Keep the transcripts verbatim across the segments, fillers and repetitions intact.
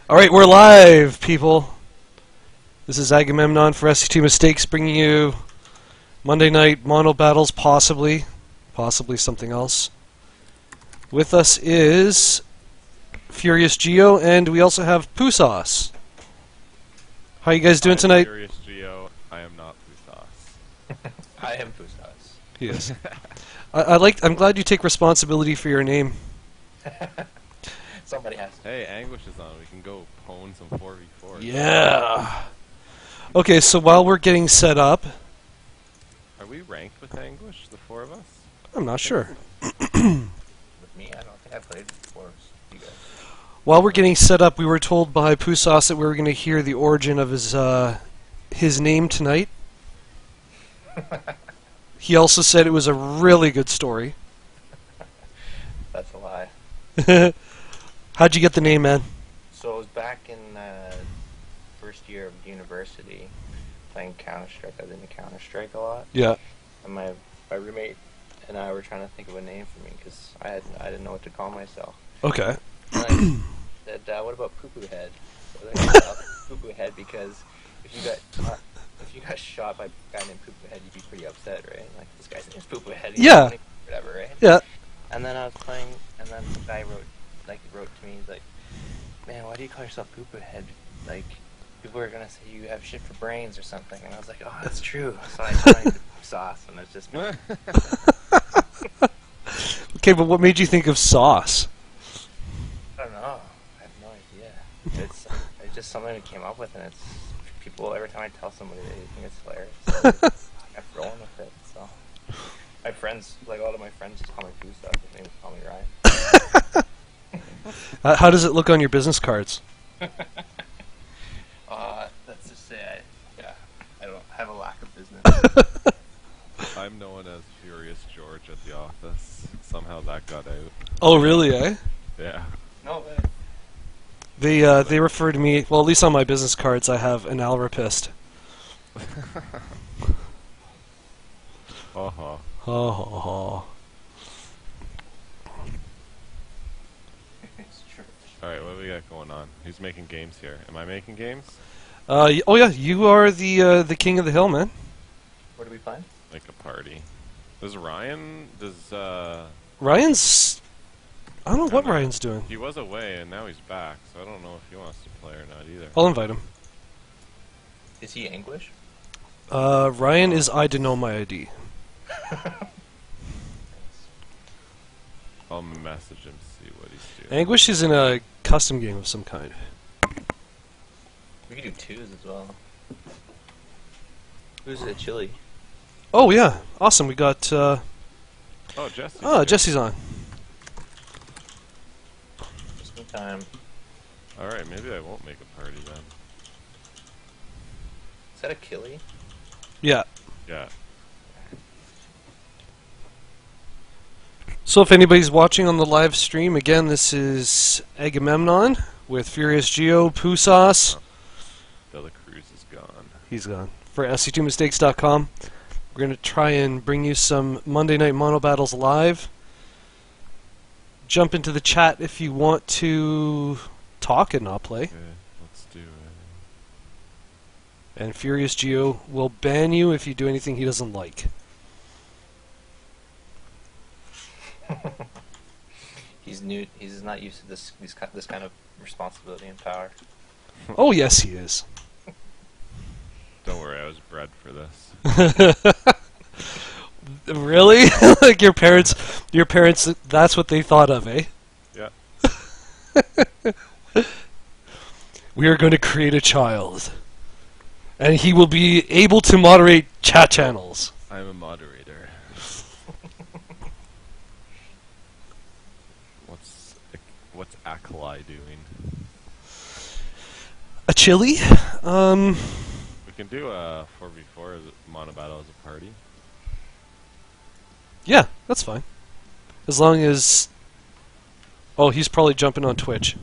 Alright, we're live, people. This is Agamemnon for S C two Mistakes, bringing you Monday Night MonoBattles, possibly. Possibly something else. With us is FuriousGeo, and we also have Poo Sauce. How you guys doing I'm tonight? FuriousGeo. I am not Poo Sauce. I am Poo Sauce. He is. I, I like. I'm glad you take responsibility for your name. Somebody has to. Hey, Anguish is on. We can go pwn some four v four. Yeah. Okay, so while we're getting set up, Are we ranked with Anguish, the four of us? I'm not sure. With me, I don't think I played before. You guys. While we're getting set up, we were told by Poo Sauce that we were going to hear the origin of his uh, his name tonight. He also said it was a really good story. That's a lie. How'd you get the name, man? So it was back in uh, first year of university, playing Counter Strike. I was into Counter Strike a lot, Yeah. and my my roommate and I were trying to think of a name for me because I had I didn't know what to call myself. Okay. And I said, uh, "What about Poo Poo Head?" So I called Poo Poo Head because if you got uh, if you got shot by a guy named Poo Poo Head, you'd be pretty upset, right? Like, this guy's name's Poo Poo Head. He's Yeah. Whatever, right? Yeah. And then I was playing, and then the guy wrote, like, wrote to me, he's like, "Man, why do you call yourself Poo Poo Head? Like, people are gonna say you have shit for brains or something." And I was like, "Oh, that's true." So I joined the Sauce, and it's just me. Okay, but what made you think of Sauce? I don't know. I have no idea. It's it's just something I came up with, and it's people. Every time I tell somebody, they think it's hilarious. So I'm rolling with it. So my friends, like all of my friends, just call me Poo Sauce. They just call me Ryan. Uh, how does it look on your business cards? uh, let's just say, I, yeah, I don't have a lack of business. I'm known as Furious George at the office. Somehow that got out. Oh, really, eh? Yeah. No way. They, uh, they refer to me, well, at least on my business cards, I have an alrapist. Uh-huh. Oh, ho, ho. It's true. Alright, what do we got going on? Who's making games here? Am I making games? Uh, y- oh yeah, you are the, uh, the king of the hill, man. Where do we find? Like a party. Does Ryan, does, uh... Ryan's... I don't know what I don't know. Ryan's doing. He was away and now he's back, so I don't know if he wants to play or not either. I'll invite him. Is he English? Uh, Ryan is I to know my I D. I'll message him to see what he's doing. Anguish is in a custom game of some kind. We could do twos as well. Who's the chili? Oh yeah, awesome. We got. Uh, Oh, Jesse. oh, Jesse's on. Just in time. Alright, maybe I won't make a party then. Is that a killie? Yeah. Yeah. So if anybody's watching on the live stream, again, this is Agamemnon with FuriousGeo, Poo Sauce. Dela Cruz is gone. He's gone. For S C two mistakes dot com. We're going to try and bring you some Monday Night MonoBattles live. Jump into the chat if you want to talk and not play. Okay, let's do it. And FuriousGeo will ban you if you do anything he doesn't like. He's new. He's not used to this. This kind, this kind of responsibility and power. Oh yes, he is. Don't worry, I was bred for this. Really? Like your parents, your parents, that's what they thought of, eh? Yeah. We are going to create a child. And he will be able to moderate chat channels. I'm a moderator. What's what's Akalai doing? A chili? Um, We can do a four v four as a MonoBattle as a party. yeah, that's fine. As long as... Oh, he's probably jumping on Twitch.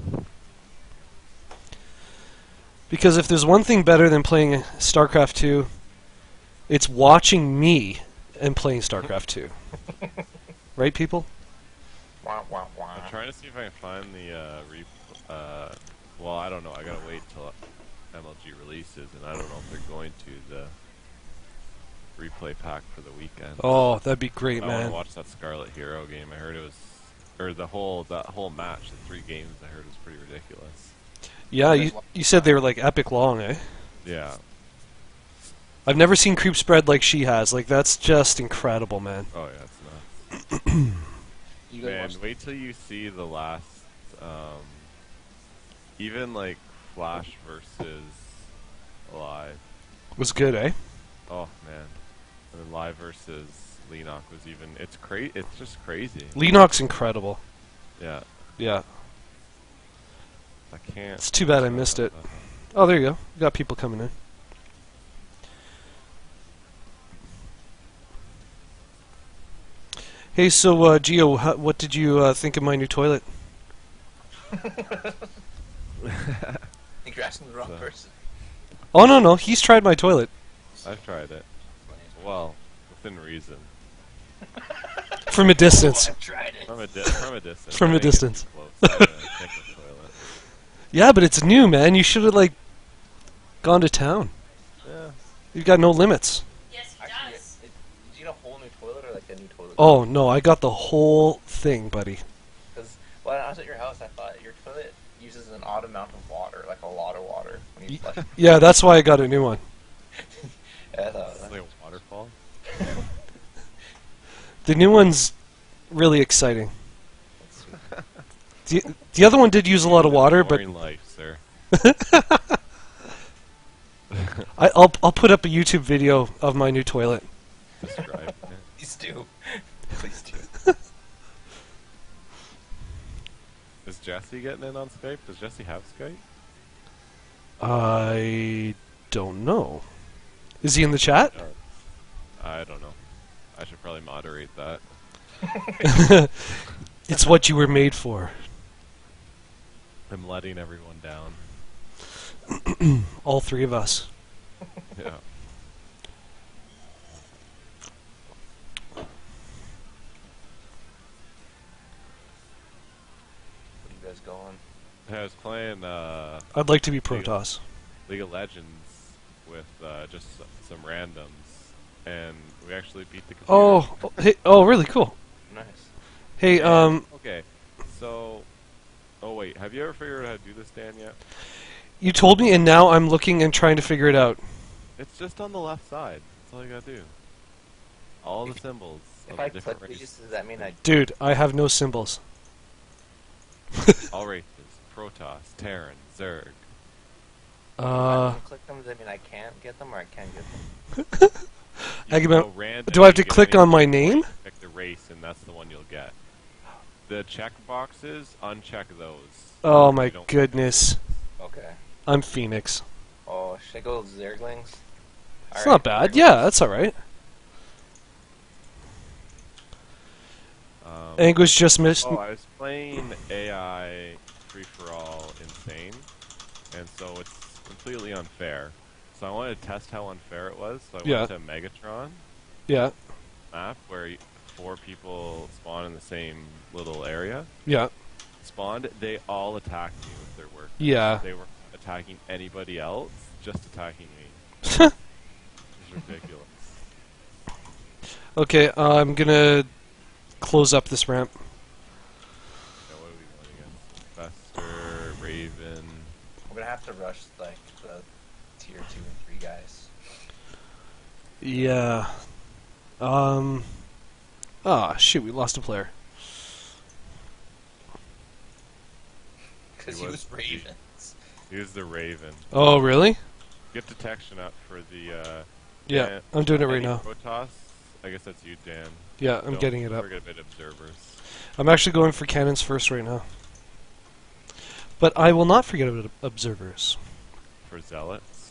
Because if there's one thing better than playing StarCraft two, it's watching me and playing StarCraft two. Right, people? Wah, wah, wah. I'm trying to see if I can find the uh, re uh, Well, I don't know. I gotta wait till M L G releases, and I don't know if they're going to the replay pack for the weekend. Oh, that'd be great, I man. want to watch that Scarlet Hero game. I heard it was, or the whole that whole match, the three games. I heard was pretty ridiculous. Yeah, you you said they were like epic long, eh? Yeah. I've never seen creep spread like she has. Like that's just incredible, man. Oh yeah, it's nuts. You guys Man, watched wait till you see the last, um, even like Flash versus Live. Was good, eh? Oh man, and then Live versus Lenok was even. It's cra- It's just crazy. Lenok's incredible. Yeah, Yeah. I can't. It's too bad I missed it. Oh, there you go. We got people coming in. Hey, so uh, Geo, how, what did you uh, think of my new toilet? I think you're asking the wrong So- person. Oh no, no, he's tried my toilet I've tried it. Well, within reason. from a distance. Oh, I've tried it. From a di- from a distance. From I a didn't get distance. too close. I didn't think of the toilet. Yeah, but it's new, man. You should have like gone to town. Yeah. You've got no limits. Yes, he Actually, does. it, did you get a whole new toilet or like a new toilet? Oh no, I got the whole thing, buddy. Because when I was at your house, I thought your toilet uses an odd amount of water, like a lot of water when you flush. Yeah, that's why I got a new one. Yeah, I thought It's that. like a waterfall. The new one's really exciting. That's sweet. The, the other one did use a lot of water, but Boring life, sir. I, I'll I'll put up a YouTube video of my new toilet. Describe it. Please do. Please do. Is Jesse getting in on Skype? Does Jesse have Skype? I don't know. Is he in the chat? Or- I don't know. I should probably moderate that. It's what you were made for. I'm letting everyone down. All three of us. Yeah. What are you guys going? I was playing uh, I'd like to be Protoss. League of Legends with uh, just s- some randoms, and we actually beat the computer. Oh, oh, hey, oh, really cool. Nice. Hey, um, Okay, so... Oh wait, have you ever figured out how to do this, Dan, yet? you told me, and now I'm looking and trying to figure it out. It's just on the left side. That's all you gotta do. All the symbols If of I the different click races. these, does that mean I... Dude, I have no symbols. All races. Protoss, Terran, Zerg. if I Uh, don't click them, does that mean I can't get them or I can get them? You can Agamemnon- go random, do I have you to get click any on my race, name? Pick the race, and that's the one you'll get. The check boxes, uncheck those. oh You my don't- goodness. Okay. I'm Phoenix. Oh, should I go with Zerglings? It's not bad. Yeah, that's alright. Um, Anguish just missed. oh, I was playing A I free-for-all insane, and so it's completely unfair. So I wanted to test how unfair it was, so I Yeah. went to Megatron Yeah, map, where y- four people spawn in the same little area. yeah, Spawned, they all attacked me with their work. yeah. They were attacking anybody else, just attacking me. It's ridiculous. Okay, uh, I'm gonna close up this ramp. Yeah, what are we going against? Fester, Raven. We're gonna have to rush like the tier two and three guys. Yeah. Um. Ah, shoot, we lost a player. Because He he was- was Ravens. Here's the Raven. Oh, really? Get detection up for the. Uh, Yeah, Dan- I'm doing it right any now. Protoss. I guess that's you, Dan. Yeah, I'm Don't getting it up. Forget about observers. I'm actually going for cannons first right now. But I will not forget about observers. For zealots.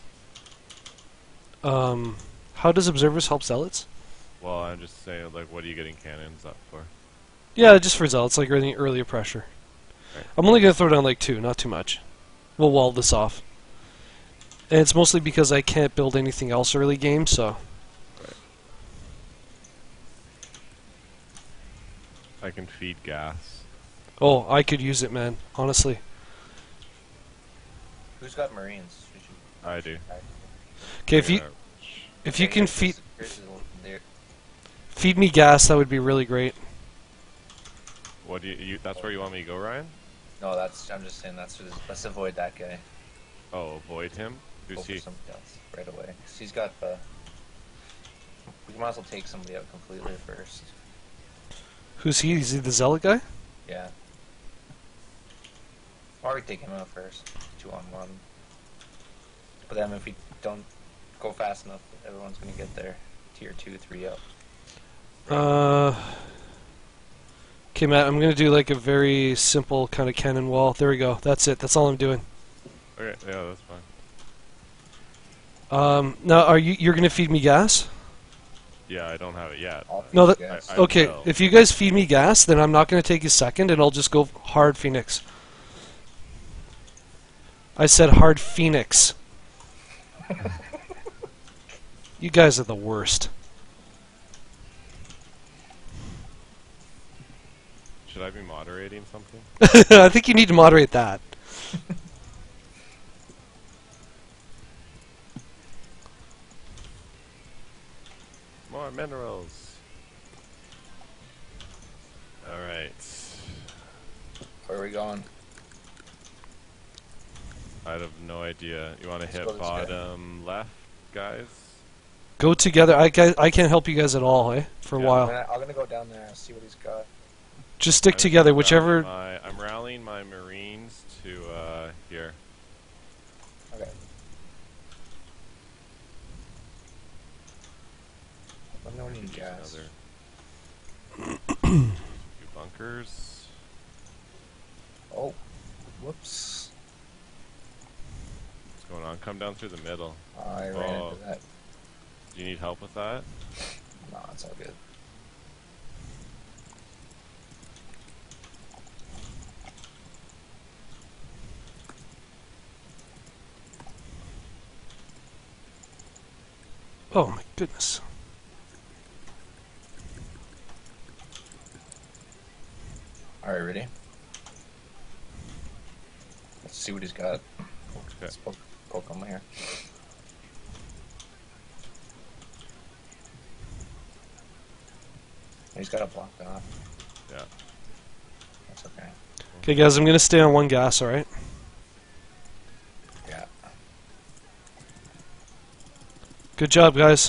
Um, how does observers help zealots? Well, I'm just saying, like, what are you getting cannons up for? Yeah, just for zealots, like early, earlier pressure. Right. I'm only gonna throw down like two, not too much. We'll wall this off. And it's mostly because I can't build anything else early game, so... I can feed gas. Oh, I could use it, man. Honestly. Who's got Marines? Who should- I do. Okay, if you Yeah. if you Okay, can here's feed this- here's this one there. feed me gas, that would be really great. What do you, you? That's where you want me to go, Ryan? No, that's. I'm just saying that's. Just, let's avoid that guy. Oh, avoid him. Go Who's for he? somebody else right away. 'Cause he's got the. We might as well take somebody out completely first. Who's he? Is he the zealot guy? Yeah. Or we take him out first. Two on one. But then if we don't go fast enough, everyone's gonna get their tier two, three up. Uh. Okay, Matt, I'm gonna do like a very simple kind of cannon wall. There we go. That's it. That's all I'm doing. Okay, yeah, that's fine. Um, now, are you you're gonna feed me gas? Yeah, I don't have it yet. I'll but No, that- guess. I- I Okay, will. if you guys feed me gas, then I'm not gonna take a second, and I'll just go hard Phoenix. I said hard Phoenix. You guys are the worst. Should I be moderating something? I think you need to moderate that. More minerals. All right. Where are we going? I have no idea. You want to Let's hit go this guy. bottom left, guys? Go together. I ca- I can't help you guys at all, eh? For a Yeah. I'm while. gonna, I'm gonna go down there and see what he's got. Just stick I'm together, rallying whichever. My, I'm rallying my Marines to uh, here. Okay. Let me know when you need Use gas. another few bunkers. Oh, whoops. What's going on? Come down through the middle. I ran Oh. into that. Do you need help with that? No, it's all good. Oh my goodness. Alright, ready? Let's see what he's got. Let's poke, poke him here. He's got it blocked off. Yeah. That's okay. Okay, guys, I'm gonna stay on one gas. All right. Yeah. Good job, guys.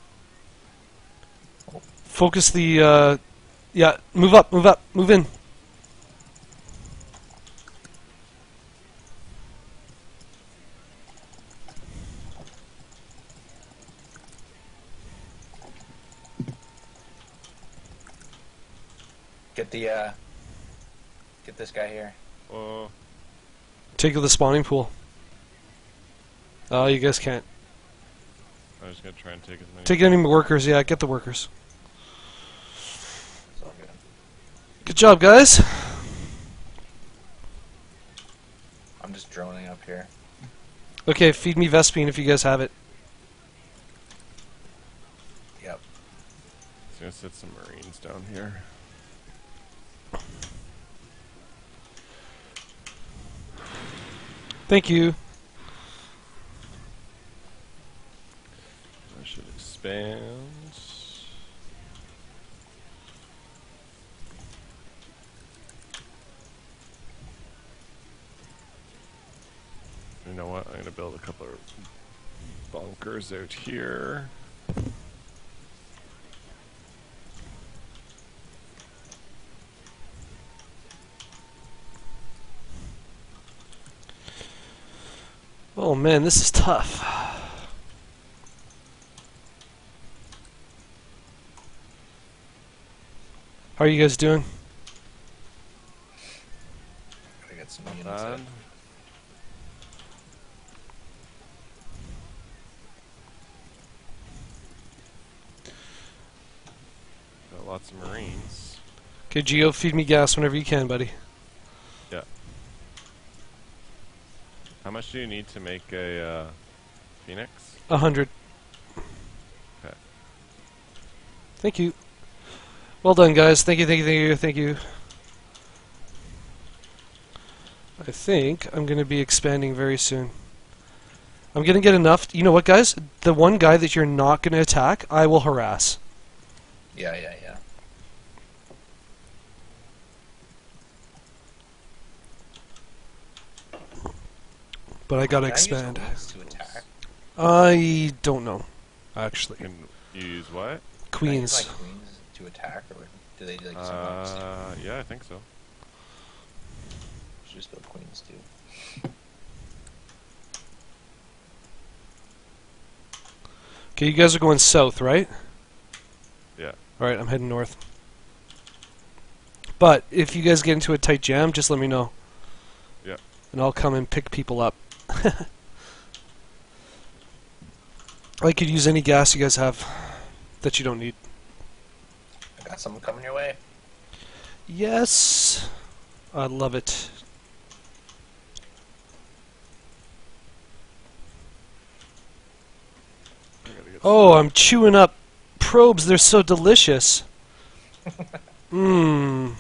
Focus the. Uh, yeah, move up, move up, move in. Get the, uh... Get this guy here. Oh, Take to the spawning pool. Oh, you guys can't. I'm just gonna try and take as many. Take any workers. Yeah, get the workers. It's all good. Good job, guys. I'm just droning up here. Okay, feed me Vespine if you guys have it. Yep. Just gonna set some Marines down here. Thank you. I should expand. You know what? I'm gonna build a couple of bunkers out here. Oh man, this is tough. How are you guys doing? Gotta get some units Done. in. Got lots of Marines. Okay, Geo, feed me gas whenever you can, buddy. Yeah. How much do you need to make a uh, Phoenix? A hundred. Okay. Thank you. Well done, guys. Thank you, thank you, thank you, thank you. I think I'm going to be expanding very soon. I'm gonna get enough. You know what, guys? The one guy that you're not gonna attack, I will harass. Yeah, yeah, yeah. But I gotta Can I use expand. queens to attack? I don't know, actually. Can you use what? Can I use Queens. my queens to attack, or do they like sometimes? Uh, yeah, I think so. Should just go queens too. Okay, you guys are going south, right? Yeah. Alright, I'm heading north. But if you guys get into a tight jam, just let me know. Yeah. And I'll come and pick people up. I could use any gas you guys have that you don't need. I got someone coming your way. Yes! I love it. I gotta get Oh, I'm chewing up probes. They're so delicious. Mmm.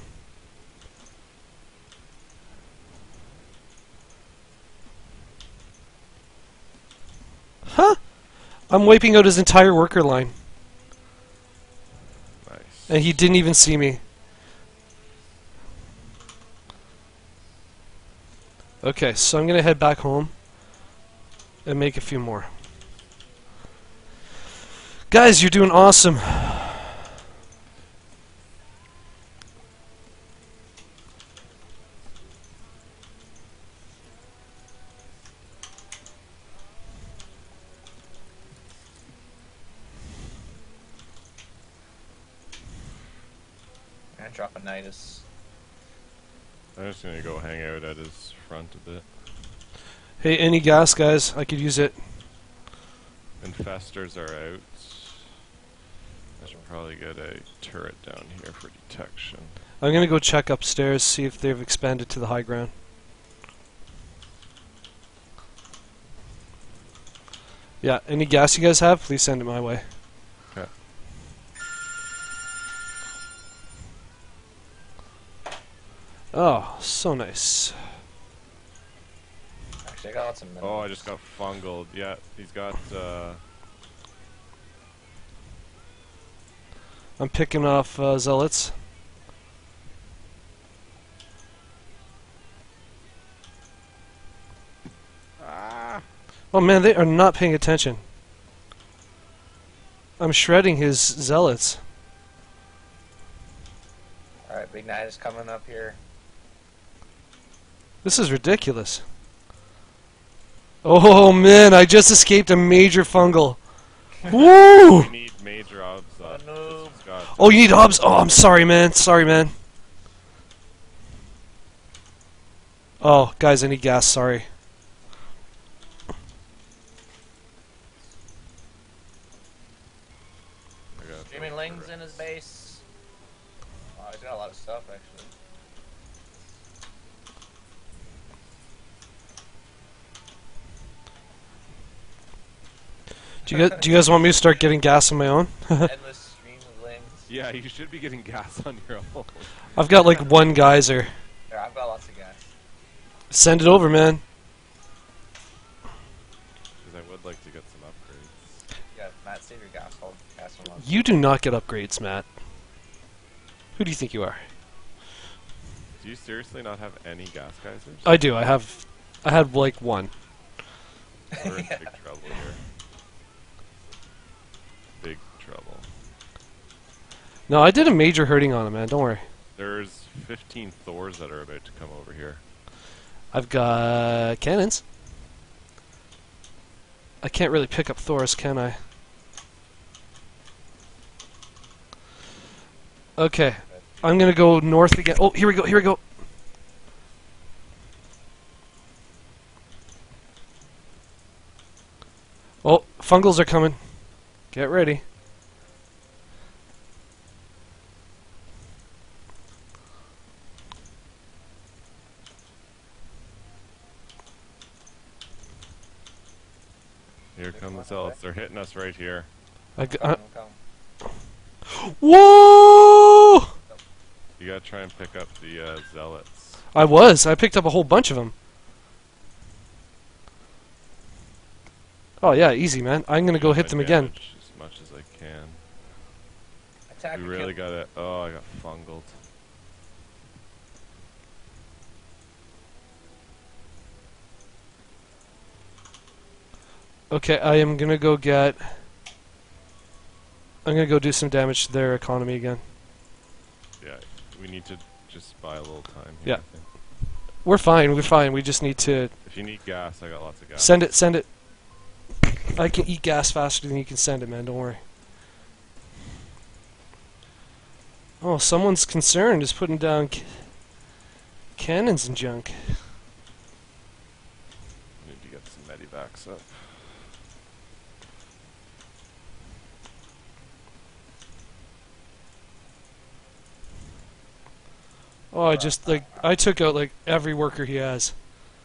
Huh? I'm wiping out his entire worker line. Nice. And he didn't even see me. Okay, so I'm gonna head back home and make a few more. Guys, you're doing awesome. I'm gonna drop a Nidus. I'm just gonna go hang out at his front a bit. Hey, any gas, guys? I could use it. Infestors are out. I should probably get a turret down here for detection. I'm gonna go check upstairs, see if they've expanded to the high ground. Yeah, any gas you guys have, please send it my way. Okay. Oh, so nice. Actually, I got lots of minerals. Oh, I just got fungled. Yeah, he's got, uh... I'm picking off uh, zealots. Ah! Oh man, they are not paying attention. I'm shredding his zealots. Alright, Big Nidus coming up here. This is ridiculous. Oh man, I just escaped a major fungal. Woo! We need major obs up. Oh, no. This has got- Oh, you need hubs? Oh, I'm sorry, man. Sorry, man. Oh, guys, I need gas. Sorry. I got Streaming Ling's in his base. Oh, he's got a lot of stuff, actually. Do you guys, do you guys want me to start getting gas on my own? Endless stream of Lings. Yeah, you should be getting gas on your own. I've got like one geyser. There, I've got lots of gas. Send it over, man. Because I would like to get some upgrades. Yeah, Matt, save your gas. Hold gas one on. You do not get upgrades, Matt. Who do you think you are? Do you seriously not have any gas geysers? I do. I have. I had like one. We're in big trouble here. Big trouble. No, I did a major hurting on him, man. Don't worry. There's fifteen Thors that are about to come over here. I've got cannons. I can't really pick up Thors, can I? Okay. I'm gonna go north again. Oh, here we go, here we go. Oh, fungals are coming. Get ready. Here come the zealots. They're hitting us right here. I g Come, uh, come. whoa! You gotta try and pick up the uh, zealots. I was. I picked up a whole bunch of them. Oh yeah, easy, man. I'm gonna go Use hit my them again. damage as much as I can. Attack We or really kill. got it. Oh, I got fungled. Okay, I am gonna go get. I'm gonna go do some damage to their economy again. Yeah, we need to just buy a little time here. Yeah. I think. We're fine. We're fine. We just need to If you need gas, I got lots of gas. send it. Send it. I can eat gas faster than you can send it, man. Don't worry. Oh, someone's concerned is putting down ca cannons and junk. Need to get some medibacks up. Oh, I just like I took out like every worker he has.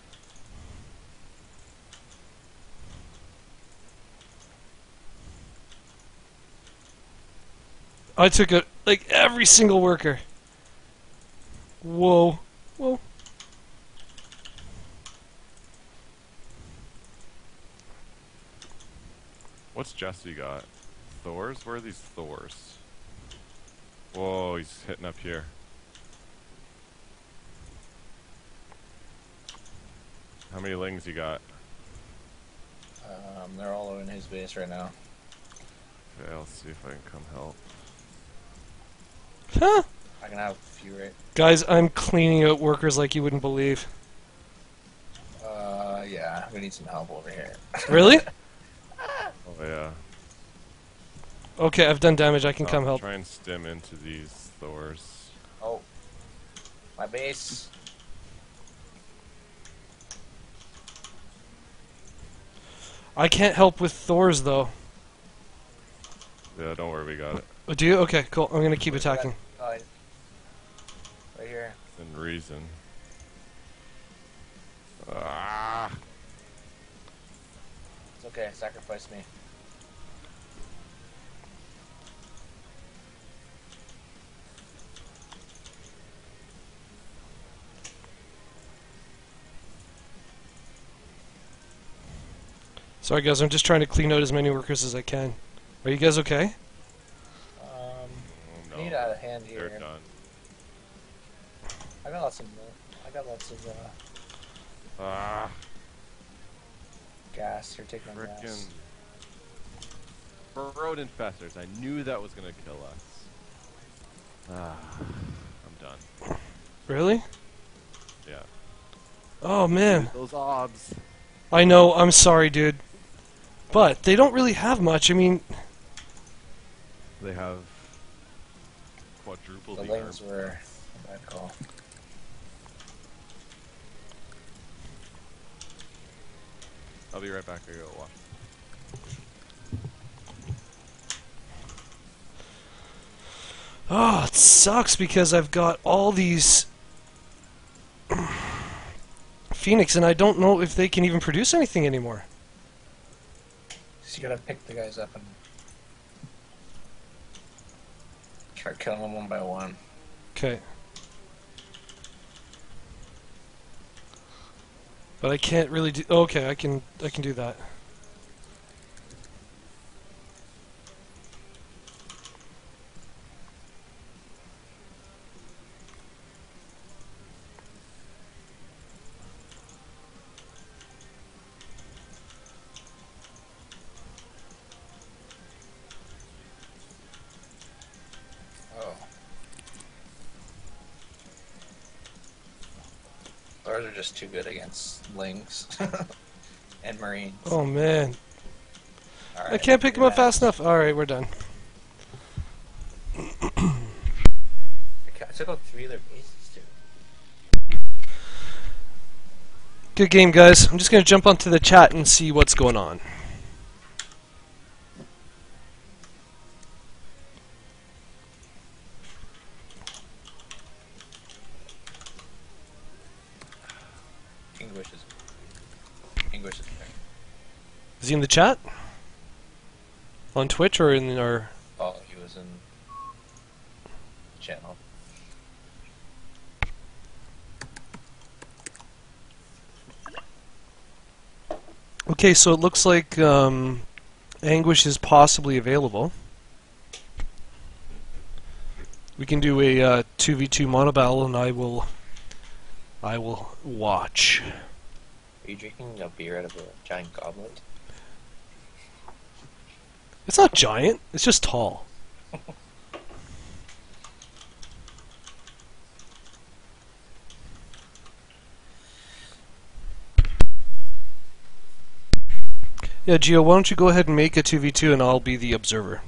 I took out like every single worker. Whoa, whoa. What's Jesse got? Thors? Where are these Thors? Whoa, he's hitting up here. How many lings you got? Um, they're all in his base right now. Okay, I'll see if I can come help. Huh? I can have a few right. Guys, I'm cleaning out workers like you wouldn't believe. Uh, yeah, we need some help over here. Really? Oh yeah. Okay, I've done damage. I can I'll come help. Try and stim into these Thors. Oh, my base. I can't help with Thors though. Yeah, don't worry, we got it. Oh, do you? Okay, cool. I'm gonna keep attacking. Oh, right here. In reason. Ah! It's okay. Sacrifice me. Sorry guys, I'm just trying to clean out as many workers as I can. Are you guys okay? Um, Oh, no. need out of hand here. They're done. I got lots of. I got lots of uh, Ah! gas. You're taking my Frickin' gas. Burrowed infestors. I knew that was gonna kill us. Ah, I'm done. Really? Yeah. Oh man. Those obs. I know, I'm sorry dude. But they don't really have much. I mean, They have quadruple The the lings arm. were a bad call. I'll be right back. I gotta watch. oh, it sucks because I've got all these Phoenix and I don't know if they can even produce anything anymore. So you gotta pick the guys up and try killing them one by one. Okay. But I can't really do. Okay, I can. I can do that. Oh. Those are just too good against lings and marines. Oh man, All I right, can't pick them up relax. fast enough. All right, we're done. I took out three of their bases too. Good game, guys. I'm just gonna jump onto the chat and see what's going on. English is English is there. Is he in the chat? On Twitch or in our? Oh, he was in channel. Okay, so it looks like um, Anguish is possibly available. We can do a uh, two v two MonoBattle, and I will, I will watch. Are you drinking a beer out of a giant goblet? It's not giant. It's just tall. Yeah, Gio, why don't you go ahead and make a two v two, and I'll be the observer.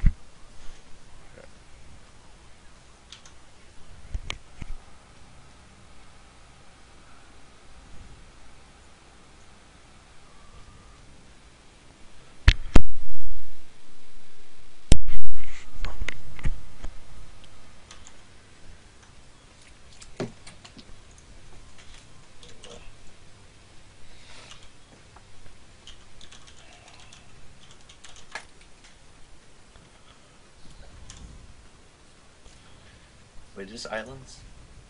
Wait, just islands?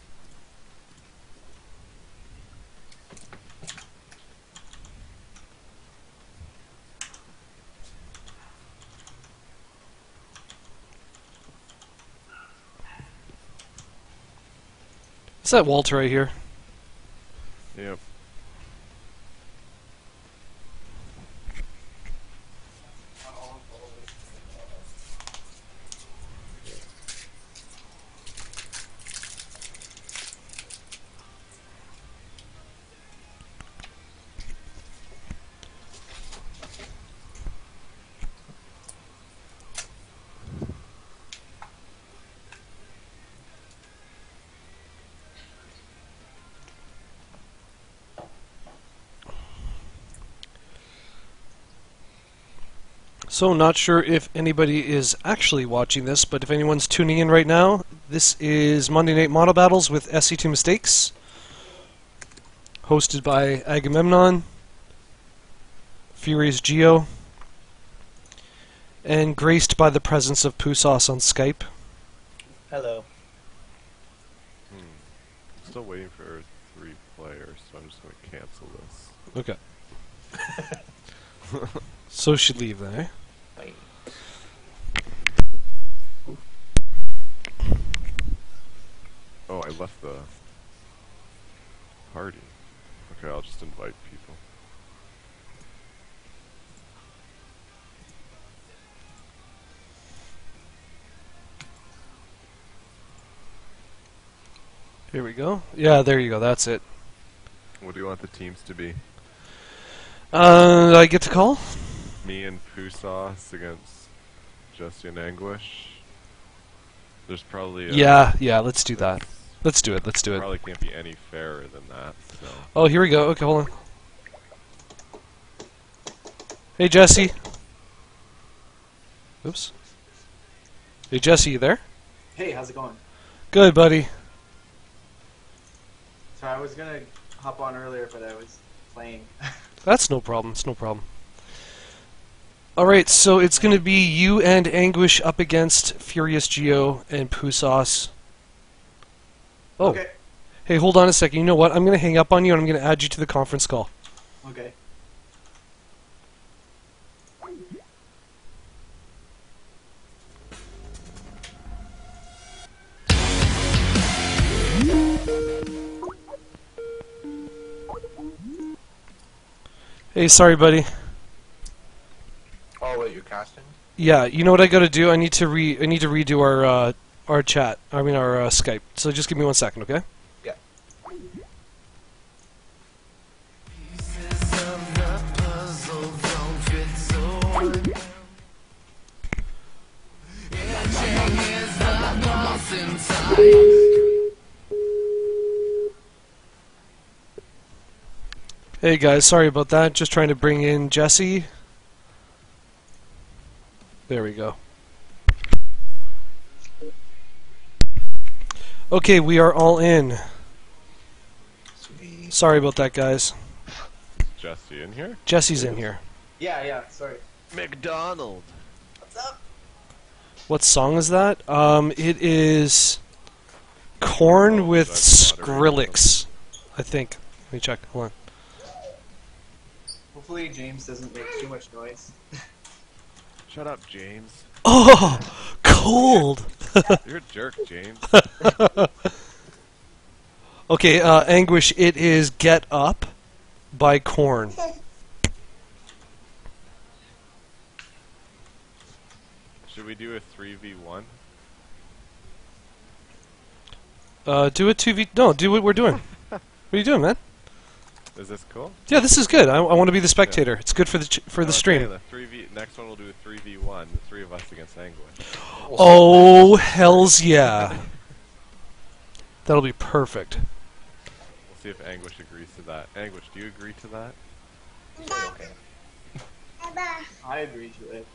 Is that Walter right here? Yep. So, not sure if anybody is actually watching this, but if anyone's tuning in right now, this is Monday Night MonoBattles with S C two Mistakes, hosted by Agamemnon, FuriousGeo, and graced by the presence of Pusauce on Skype. Hello. Hmm. I'm still waiting for three players, so I'm just going to cancel this. Okay. So should leave then, eh? Wait. Oh, I left the party. Okay, I'll just invite people. Here we go. Yeah, there you go. That's it. What do you want the teams to be? Uh, I get to call? Me and Pusauce against Jesse and Anguish. There's probably a, Yeah, yeah, let's do that. Let's do it, let's do it. Probably can't be any fairer than that. So. Oh, here we go. Okay, hold on. Hey, Jesse. Oops. Hey, Jesse, you there? Hey, how's it going? Good, buddy. Sorry, I was gonna hop on earlier, but I was playing. That's no problem. It's no problem. Alright, so it's going to be you and Anguish up against FuriousGeo and Pusauce. Oh. Okay. Hey, hold on a second. You know what? I'm going to hang up on you and I'm going to add you to the conference call. Okay. Hey, sorry, buddy. Oh, wait, you're casting? Yeah, you know what I got to do? I need to re I need to redo our uh, our chat. I mean our uh, Skype. So just give me one second, okay? Yeah. Hey guys, sorry about that. Just trying to bring in Jesse. There we go. Okay, we are all in. Sweet. Sorry about that, guys. Jesse in here? Jesse's in here. Yeah, yeah, sorry. McDonald. What's up? What song is that? Um, it is Korn with That's moderator or Skrillex, I think. Let me check. Hold on. Hopefully James doesn't make too much noise. Shut up, James. Oh, cold. You're a jerk, James. Okay, uh, Anguish, it is Get Up by Korn. Should we do a three v one? Uh, do a two v... No, do what we're doing. What are you doing, man? Is this cool? Yeah, this is good. I, I want to be the spectator. It's good for the ch for the Okay, stream. The three v next one we'll do a three v one. The three of us against Anguish. Oh, hells yeah. That'll be perfect. We'll see if Anguish agrees to that. Anguish, do you agree to that? Okay. I agree to it.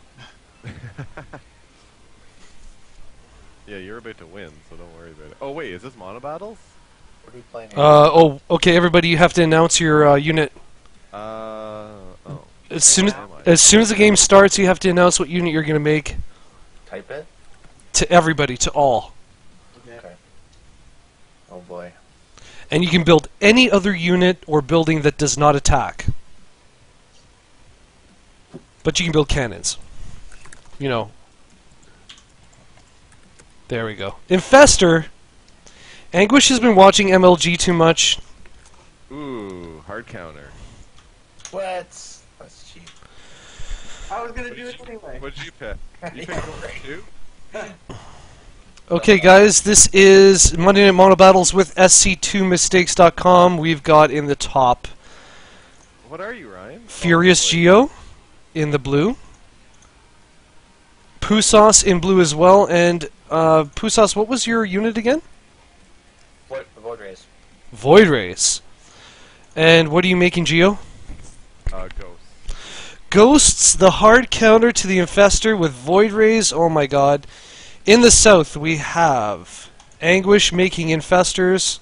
Yeah, you're about to win, so don't worry about it. Oh wait, is this MonoBattles? What are we playing? Uh, oh, okay, everybody, you have to announce your uh, unit. Uh, oh. As soon as, Am I? as soon as the game starts, you have to announce what unit you're going to make Type it? to everybody, to all. Okay. Okay. Oh boy. And you can build any other unit or building that does not attack. But you can build cannons. You know. There we go. Infester! Anguish has been watching M L G too much. Ooh, hard counter. What? That's cheap. I was gonna What do did it you, anyway. what did you pick? You picked two? Okay, guys, this is Monday Night MonoBattles with S C two Mistakes dot com. We've got in the top What are you, Ryan? FuriousGeo in the blue. Pusas in blue as well. And, uh, Pusas, what was your unit again? Void, void race. Void Race. And what are you making, Geo? Uh, Ghost. Ghosts, the hard counter to the Infester with Void Rays. Oh my god. In the south, we have Anguish making Infestors.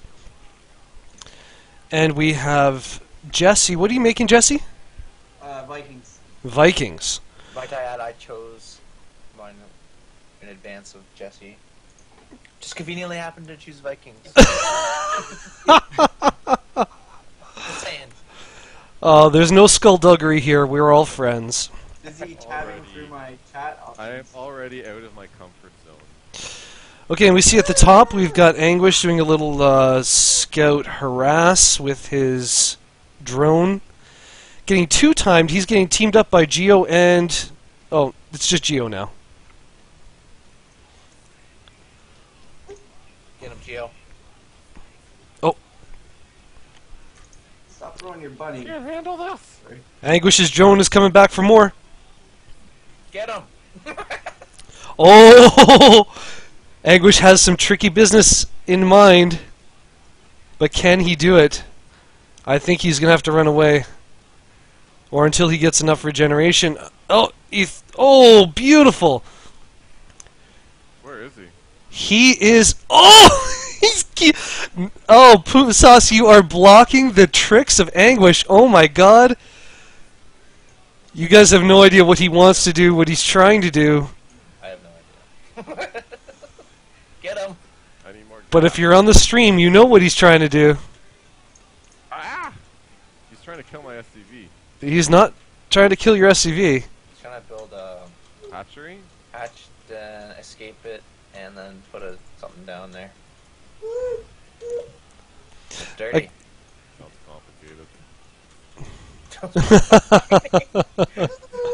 And we have Jesse. What are you making, Jesse? Uh, Vikings. Vikings. Might I add, I chose mine in advance of Jesse. Just conveniently happened to choose Vikings. Just saying. Oh, there's no skullduggery here. We're all friends. Busy tabbing Already. through my chat options. I am already out of my comfort zone. Okay, and we see at the top we've got Anguish doing a little uh, scout harass with his drone. Getting two-timed. He's getting teamed up by Geo and... Oh, it's just Geo now. Get him, Geo. Stop throwing your bunny. Can't handle this. Anguish's drone is coming back for more. Get him! Oh! Anguish has some tricky business in mind. But can he do it? I think he's going to have to run away. Or until he gets enough regeneration. Oh, he's, oh, beautiful! Where is he? He is... Oh! He's... Oh, Pusas, you are blocking the tricks of Anguish. Oh my god. You guys have no idea what he wants to do, what he's trying to do. I have no idea. Get him! I need more. But if you're on the stream, you know what he's trying to do. Ah! He's trying to kill my S C V. He's not trying to kill your S C V. He's trying to build a Hatchery? hatch, then escape it, and then put a something down there. It's dirty. Sounds complicated.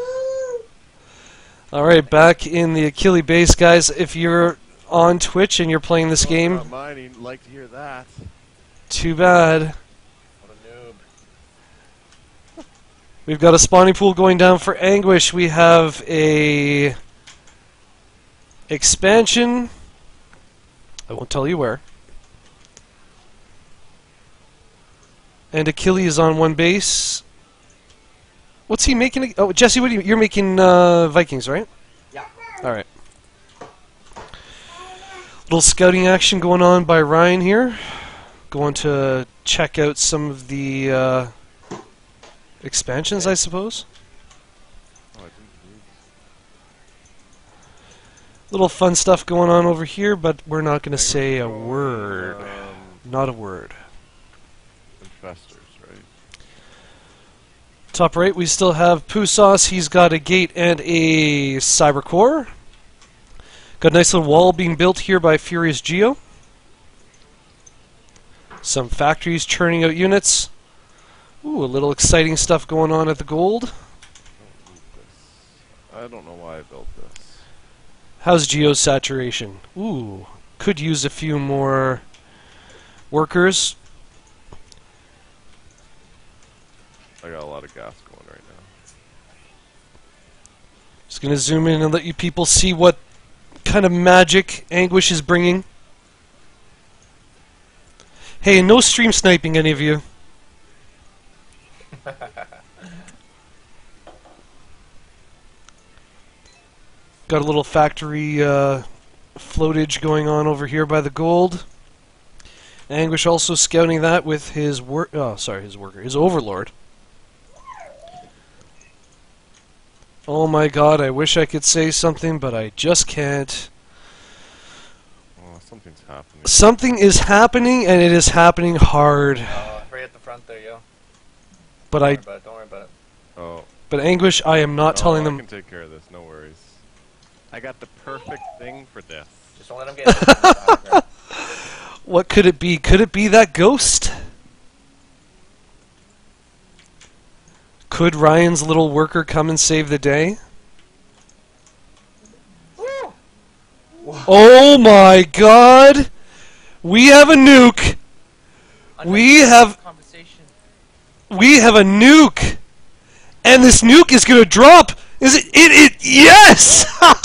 Alright, back in the Achilles base, guys. If you're on Twitch and you're playing this Well, game, not mine, he'd like to hear that. too bad. What a noob. We've got a spawning pool going down for Anguish. We have a expansion. I won't tell you where. And Achilles is on one base. What's he making? Oh, Jesse, what are you? You're making uh, Vikings, right? Yeah. All right. Little scouting action going on by Ryan here. Going to check out some of the uh, expansions, I suppose. Oh, I didn't read. Little fun stuff going on over here, but we're not going to Anguish say a going, word. Um, Not a word. Infestors, right? Top right, we still have Poo Sauce. He's got a gate and a cyber core. Got a nice little wall being built here by FuriousGeo. Some factories churning out units. Ooh, a little exciting stuff going on at the gold. I don't know why I built this. How's geosaturation? Ooh, could use a few more workers. I got a lot of gas going right now. Just gonna zoom in and let you people see what kind of magic Anguish is bringing. Hey, no stream sniping, any of you. Got a little factory uh, floatage going on over here by the gold. Anguish also scouting that with his work. Oh, sorry, his worker, his overlord. Oh my God! I wish I could say something, but I just can't. Oh, something's happening. Something is happening, and it is happening hard. Uh, right at the front there, yo. But Don't I, worry about it. Don't worry about it. Oh. but Anguish, I am not No, telling I them. can take care of this. No worries. I got the perfect thing for this. Just don't let him get in the background. What could it be? Could it be that ghost? Could Ryan's little worker come and save the day? Woo! Oh my God! We have a nuke! We have Conversation. we have a nuke! And this nuke is gonna drop! Is it it it yes!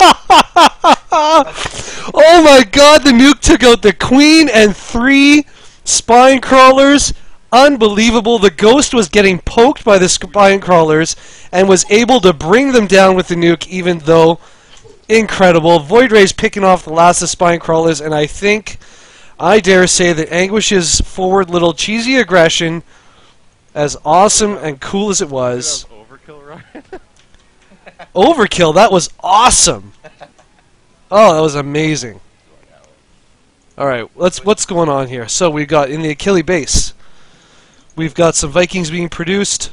Oh my God, the nuke took out the queen and three spine crawlers. Unbelievable. The ghost was getting poked by the spine crawlers and was able to bring them down with the nuke, even though incredible. Void Ray's picking off the last of spine crawlers, and I think I dare say that Anguish's forward little cheesy aggression, as awesome and cool as it was, That was overkill, Ryan. overkill. That was awesome. Oh, that was amazing. All right, let's what's going on here? So we've got in the Achille base, we've got some Vikings being produced.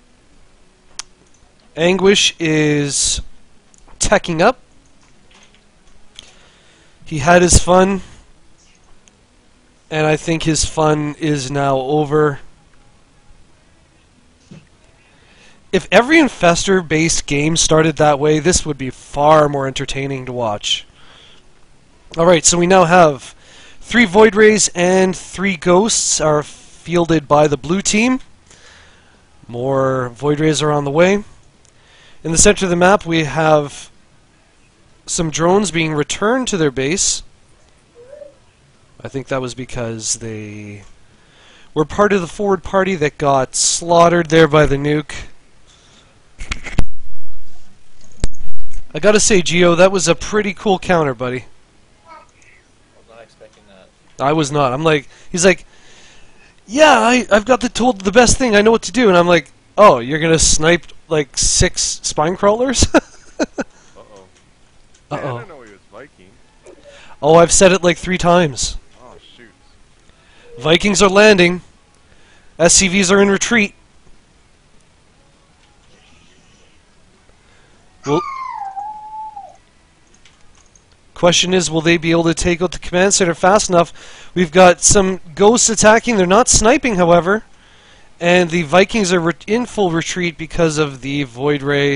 Anguish is teching up. He had his fun, and I think his fun is now over. If every infestor-based game started that way, this would be far more entertaining to watch. Alright, so we now have three Void Rays and three Ghosts are fielded by the blue team. More Void Rays are on the way. In the center of the map, we have some drones being returned to their base. I think that was because they were part of the forward party that got slaughtered there by the nuke. I gotta say, Geo, that was a pretty cool counter, buddy. I was not expecting that. I was not. I'm like, he's like, yeah, I, I've got the told the best thing. I know what to do. And I'm like, oh, you're gonna snipe like six spine crawlers? Uh-oh. Uh-oh. Man, I didn't know he was Viking. Oh, I've said it like three times. Oh, shoot. Vikings are landing. S C Vs are in retreat. Well, question is, will they be able to take out the command center fast enough? We've got some ghosts attacking. They're not sniping, however. And the Vikings are re in full retreat because of the Void Ray.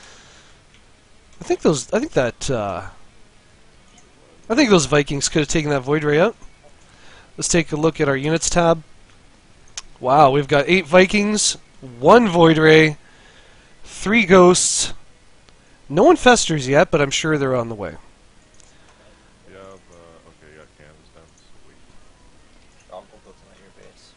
I think those. I think that. Uh, I think those Vikings could have taken that Void Ray out. Let's take a look at our units tab. Wow, we've got eight Vikings, one Void Ray, three Ghosts. No infestors yet, but I'm sure they're on the way. You have, uh, okay, you got cannons down. Sweet. I'll go to my air base.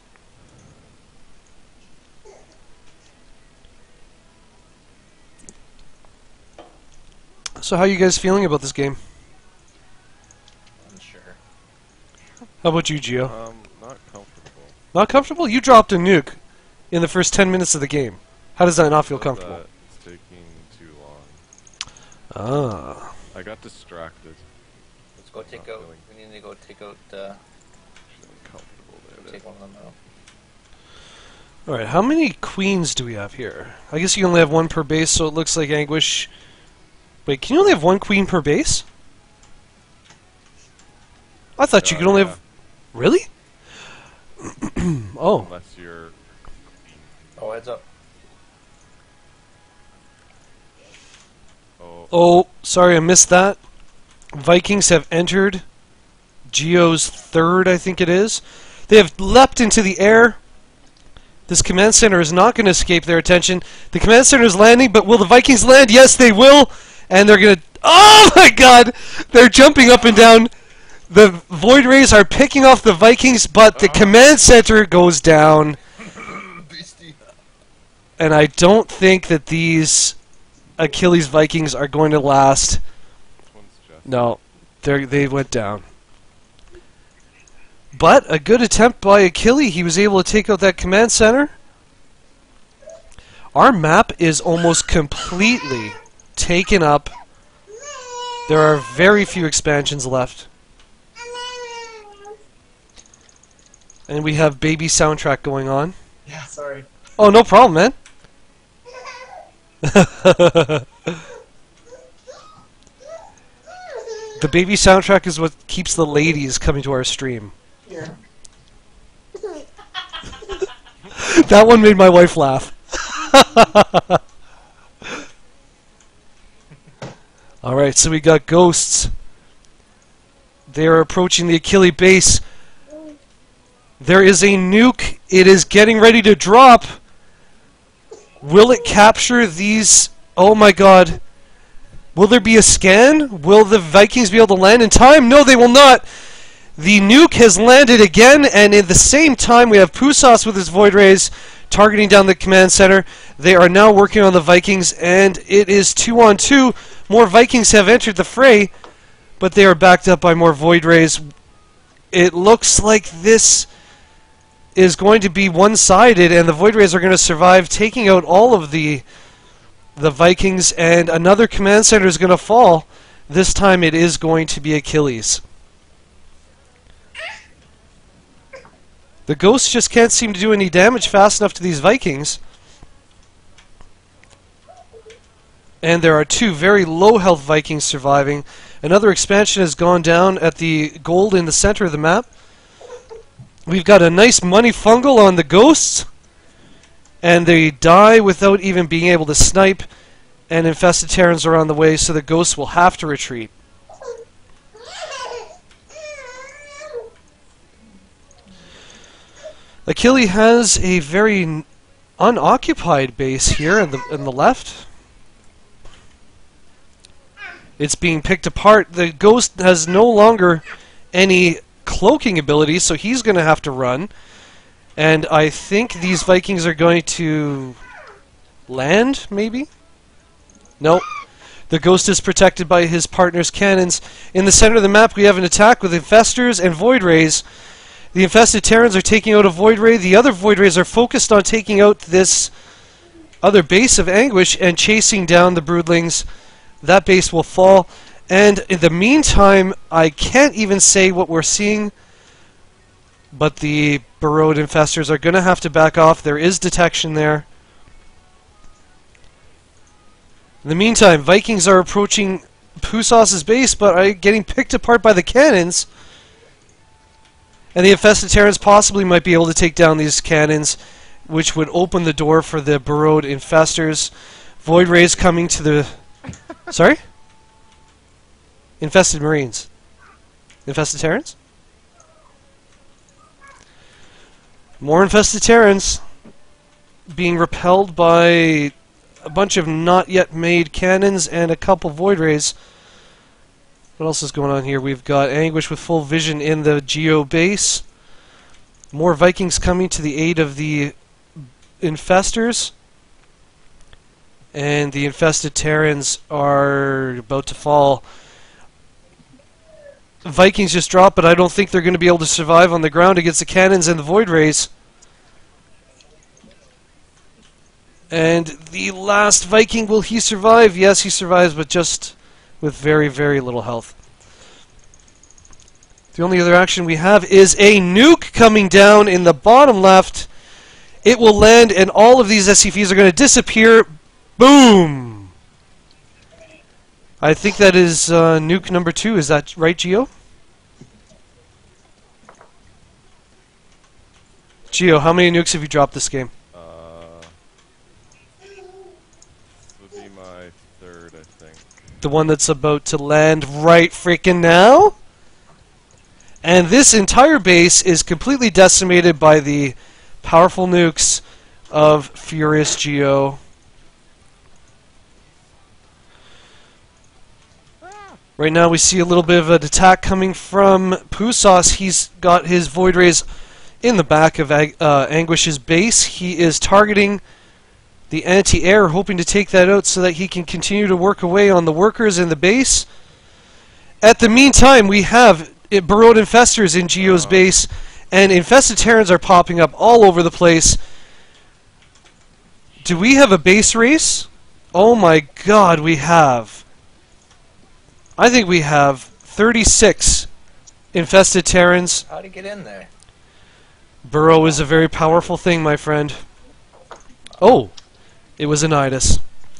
So how are you guys feeling about this game? Unsure. How about you, Gio? Um, not comfortable. Not comfortable? You dropped a nuke in the first ten minutes of the game. How does that not feel So comfortable? that It's taking too long. Ah. I got distracted. Let's go take Not out. feeling- We need to go take out. Uh, Feeling comfortable there. take one of them out. Alright, how many queens do we have here? I guess you only have one per base, so it looks like Anguish... Wait, can you only have one queen per base? I thought you Uh, could only yeah. have... Really? Oh. Unless you're... Oh, heads up. Oh, Oh, sorry, I missed that. Vikings have entered Geo's third, I think it is. They have leapt into the air. This command center is not going to escape their attention. The command center is landing, but will the Vikings land? Yes, they will. And they're going to... Oh my god! They're jumping up and down. The Void Rays are picking off the Vikings, but the command center goes down. And I don't think that these Achilles Vikings are going to last. this one's just... No, they they went down. But a good attempt by Achilles. He was able to take out that command center. Our map is almost completely taken up. There are very few expansions left. And we have baby soundtrack going on. Yeah, sorry. Oh, no problem, man. The baby soundtrack is what keeps the ladies coming to our stream. Here. That one made my wife laugh. Alright, so we got ghosts. They are approaching the Achilles base. There is a nuke. It is getting ready to drop. Will it capture these? Oh my god. Will there be a scan? Will the Vikings be able to land in time? No, they will not. The nuke has landed again, and at the same time we have Pusos with his Void Rays targeting down the command center. They are now working on the Vikings, and it is two on two. More Vikings have entered the fray, but they are backed up by more Void Rays. It looks like this is going to be one-sided, and the Void Rays are going to survive, taking out all of the the Vikings, and another command center is going to fall. This time it is going to be Achilles. The Ghosts just can't seem to do any damage fast enough to these Vikings. And there are two very low-health Vikings surviving. Another expansion has gone down at the gold in the center of the map. We've got a nice money fungal on the Ghosts, and they die without even being able to snipe, and infested Terrans are on the way, so the Ghosts will have to retreat. Achilles has a very unoccupied base here in the, in the left. It's being picked apart. The Ghost has no longer any cloaking ability, so he's going to have to run. And I think these Vikings are going to land, maybe? Nope. The Ghost is protected by his partner's cannons. In the center of the map, we have an attack with Infestors and Void Rays. The infested Terrans are taking out a Void Ray. The other Void Rays are focused on taking out this other base of Anguish and chasing down the Broodlings. That base will fall. And in the meantime, I can't even say what we're seeing, but the burrowed infestors are going to have to back off. There is detection there. In the meantime, Vikings are approaching Pusos' base, but are getting picked apart by the cannons. And the infested Terrans possibly might be able to take down these cannons, which would open the door for the burrowed infestors. Void Rays coming to the... Sorry? Infested Marines. Infested Terrans? More infested Terrans being repelled by a bunch of not yet made cannons and a couple Void Rays. What else is going on here? We've got Anguish with full vision in the Geo base. More Vikings coming to the aid of the infestors. And the infested Terrans are about to fall. Vikings just dropped, but I don't think they're going to be able to survive on the ground against the cannons and the Void Rays. And the last Viking, will he survive? Yes, he survives, but just with very, very little health. The only other action we have is a nuke coming down in the bottom left. It will land, and all of these S C Vs are going to disappear. Boom! I think that is uh, nuke number two. Is that right, Geo? Geo, how many nukes have you dropped this game? Uh, this would be my third, I think. The one that's about to land right freaking now? And this entire base is completely decimated by the powerful nukes of FuriousGeo. Right now we see a little bit of an attack coming from Pusos. He's got his Void Rays in the back of Ag uh, Anguish's base. He is targeting the anti-air, hoping to take that out so that he can continue to work away on the workers in the base. At the meantime, we have it burrowed infestors in Geo's base, and infested Terrans are popping up all over the place. Do we have a base race? Oh my god, we have. I think we have thirty-six infested Terrans. How'd he get in there? Burrow is a very powerful thing, my friend. Oh, it was an Nidus.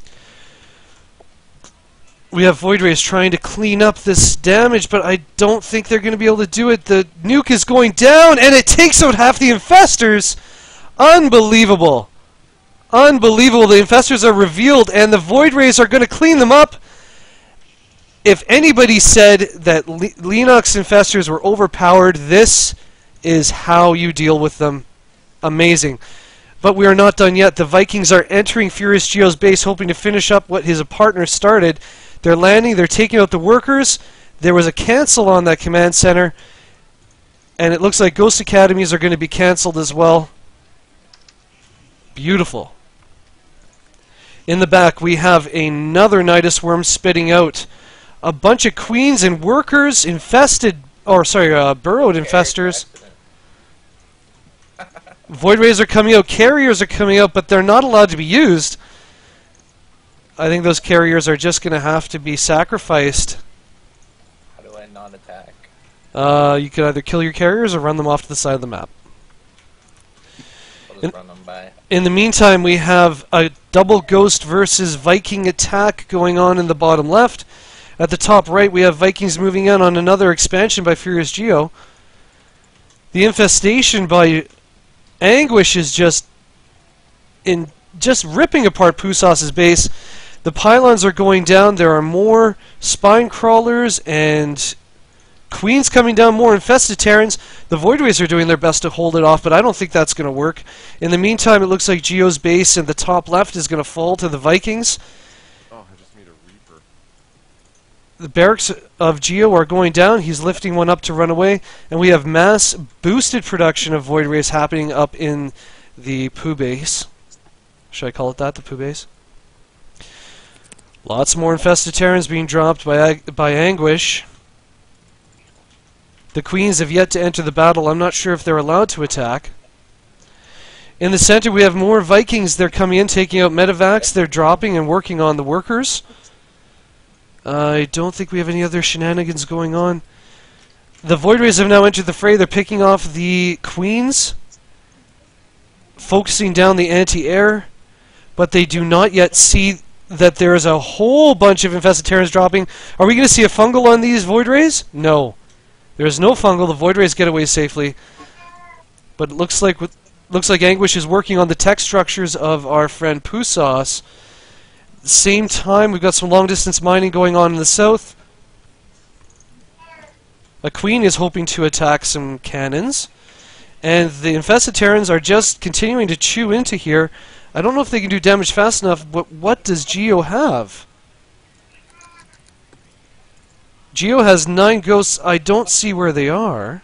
We have Void Rays trying to clean up this damage, but I don't think they're going to be able to do it. The nuke is going down, and it takes out half the infestors. Unbelievable. Unbelievable. The infestors are revealed, and the Void Rays are going to clean them up. If anybody said that Le Linux infestors were overpowered, this is how you deal with them. Amazing. But we are not done yet. The Vikings are entering FuriousGeo's base, hoping to finish up what his partner started. They're landing, they're taking out the workers. There was a cancel on that command center, and it looks like Ghost Academies are going to be cancelled as well. Beautiful. In the back, we have another Nidus Worm spitting out a bunch of queens and workers infested, or sorry, uh, burrowed infestors. Void Rays are coming out, carriers are coming out, but they're not allowed to be used. I think those carriers are just going to have to be sacrificed. How do I not attack? Uh, you can either kill your carriers or run them off to the side of the map. I'll just In, run them by. in the meantime, we have a double Ghost versus Viking attack going on in the bottom left. At the top right, we have Vikings moving in on another expansion by FuriousGeo. The infestation by Anguish is just in just ripping apart Pusos' base. The pylons are going down. There are more spine crawlers and queens coming down, more infested Terrans. The Void Rays are doing their best to hold it off, but I don't think that's going to work. In the meantime, it looks like Geo's base in the top left is going to fall to the Vikings. Oh, I just made a Reaper. The barracks of Geo are going down. He's lifting one up to run away. And we have mass boosted production of Void Rays happening up in the Poo base. Should I call it that, the Poo base? Lots more infested Terrans being dropped by, Ag by Anguish. The Queens have yet to enter the battle. I'm not sure if they're allowed to attack. In the center, we have more Vikings. They're coming in, taking out medevacs. They're dropping and working on the workers. I don't think we have any other shenanigans going on. The Void Rays have now entered the fray. They're picking off the Queens, focusing down the anti-air, but they do not yet see that there is a whole bunch of infested Terrans dropping. Are we going to see a fungal on these Void Rays? No. There is no fungal. The Void Rays get away safely. But it looks like looks like Anguish is working on the tech structures of our friend Pusos. At the same time, we've got some long-distance mining going on in the south. A Queen is hoping to attack some cannons. And the infested Terrans are just continuing to chew into here. I don't know if they can do damage fast enough, but what does Geo have? Geo has nine ghosts. I don't see where they are,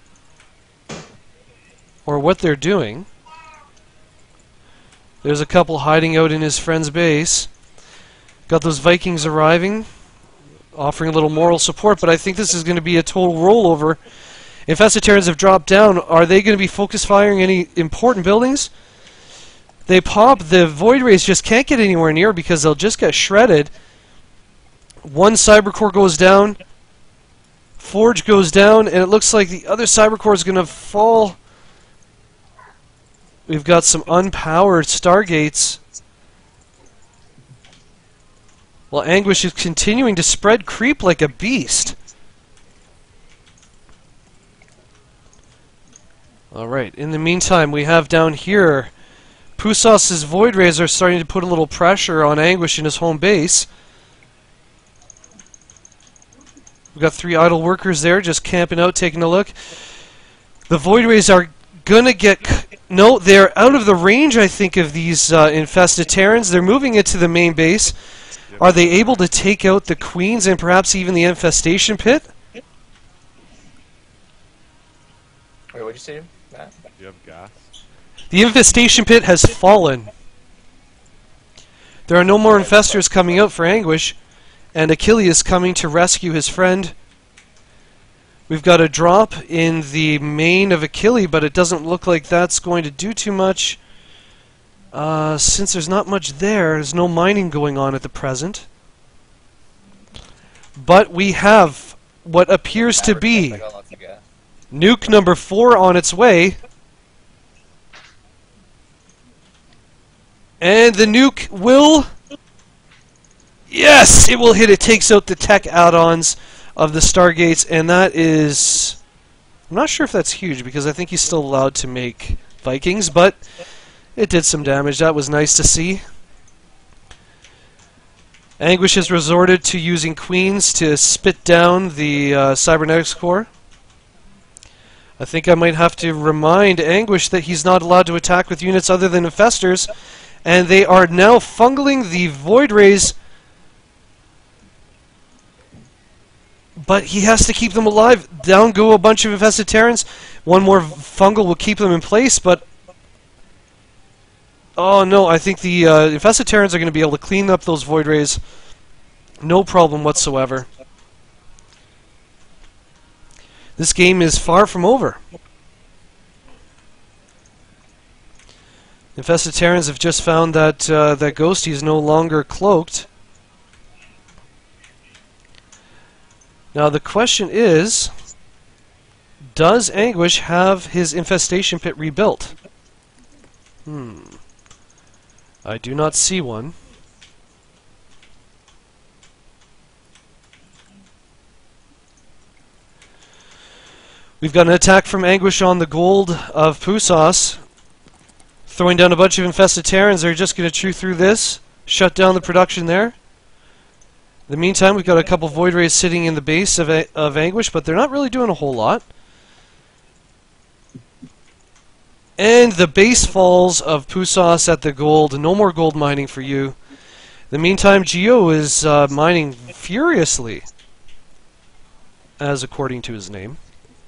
or what they're doing. There's a couple hiding out in his friend's base. Got those Vikings arriving, offering a little moral support, but I think this is going to be a total rollover. Infested Terrans have dropped down. Are they going to be focus firing any important buildings? They pop. The Void Rays just can't get anywhere near because they'll just get shredded. One Cybercore goes down. Forge goes down, and it looks like the other Cybercore is going to fall. We've got some unpowered Stargates. While Anguish is continuing to spread creep like a beast. Alright, in the meantime, we have down here Pusos's Void Rays are starting to put a little pressure on Anguish in his home base. We've got three idle workers there just camping out, taking a look. The Void Rays are gonna get... C no, they're out of the range, I think, of these uh, infested Terrans. They're moving into the main base. Yep. Are they able to take out the Queens and perhaps even the infestation pit? Wait, what'd you say, Matt? Do you have gas? The infestation pit has fallen. There are no more infestors coming out for Anguish, and Achilles is coming to rescue his friend. We've got a drop in the main of Achilles, but it doesn't look like that's going to do too much. Uh, since there's not much there, there's no mining going on at the present. But we have what appears to be nuke number four on its way. And the nuke will... Yes! It will hit. It takes out the tech add-ons of the Stargates, and that is... I'm not sure if that's huge, because I think he's still allowed to make Vikings, but it did some damage. That was nice to see. Anguish has resorted to using Queens to spit down the uh, Cybernetics Core. I think I might have to remind Anguish that he's not allowed to attack with units other than Infestors, and they are now fungling the Void Rays, but he has to keep them alive. Down go a bunch of infested Terrans. One more fungal will keep them in place, but oh no, I think the uh, infested Terrans are going to be able to clean up those Void Rays. No problem whatsoever. This game is far from over. Infested Terrans have just found that uh, that Ghosty is no longer cloaked. Now the question is, does Anguish have his infestation pit rebuilt? Hmm. I do not see one. We've got an attack from Anguish on the gold of Pusos. Throwing down a bunch of infested Terrans. They're just going to chew through this. Shut down the production there. In the meantime, we've got a couple Void Rays sitting in the base of, a of Anguish, but they're not really doing a whole lot. And the base falls of Pusos at the gold. No more gold mining for you. In the meantime, Geo is uh, mining furiously, as according to his name.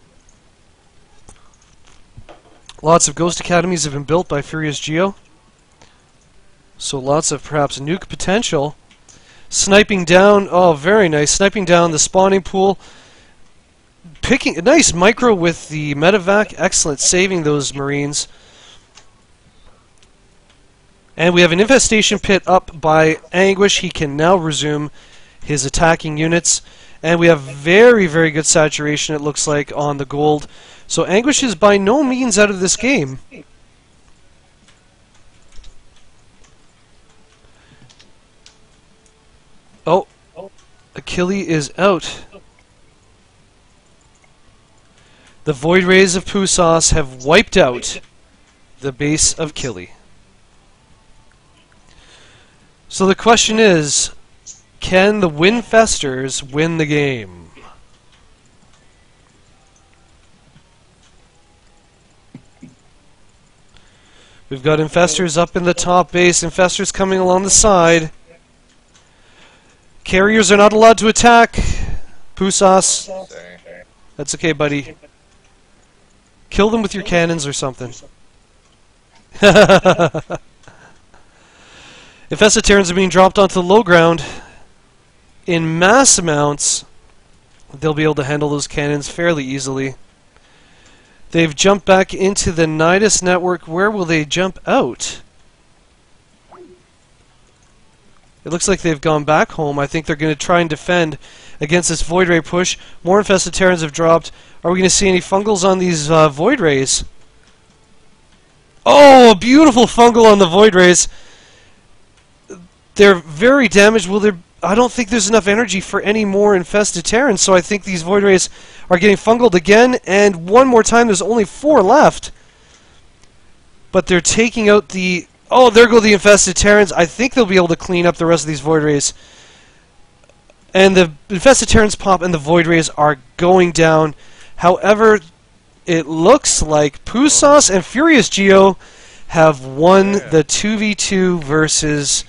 Lots of Ghost Academies have been built by FuriousGeo. So lots of perhaps nuke potential. Sniping down, oh very nice, sniping down the spawning pool. Picking a nice micro with the medevac, excellent, saving those Marines. And we have an infestation pit up by Anguish. He can now resume his attacking units. And we have very, very good saturation, it looks like, on the gold. So Anguish is by no means out of this game. Oh, Achilles is out. The Void Rays of Pusos have wiped out the base of Achilles. So the question is, can the Winfesters win the game? We've got Infestors up in the top base, Infestors coming along the side. Carriers are not allowed to attack. Pusos. That's okay, buddy. Kill them with your cannons or something. Infested Terrans are being dropped onto the low ground in mass amounts. They'll be able to handle those cannons fairly easily. They've jumped back into the Nidus network. Where will they jump out? It looks like they've gone back home. I think they're going to try and defend against this Void Ray push. More Infested Terrans have dropped. Are we going to see any fungals on these uh, Void Rays? Oh, a beautiful fungal on the Void Rays. They're very damaged. Well, they're... I don't think there's enough energy for any more infested Terrans, so I think these Void Rays are getting fungaled again, and one more time, there's only four left. But they're taking out the... Oh, there go the infested Terrans. I think they'll be able to clean up the rest of these Void Rays. And the infested Terrans pop and the Void Rays are going down. However, it looks like Pusauce and FuriousGeo have won Yeah. the two v two versus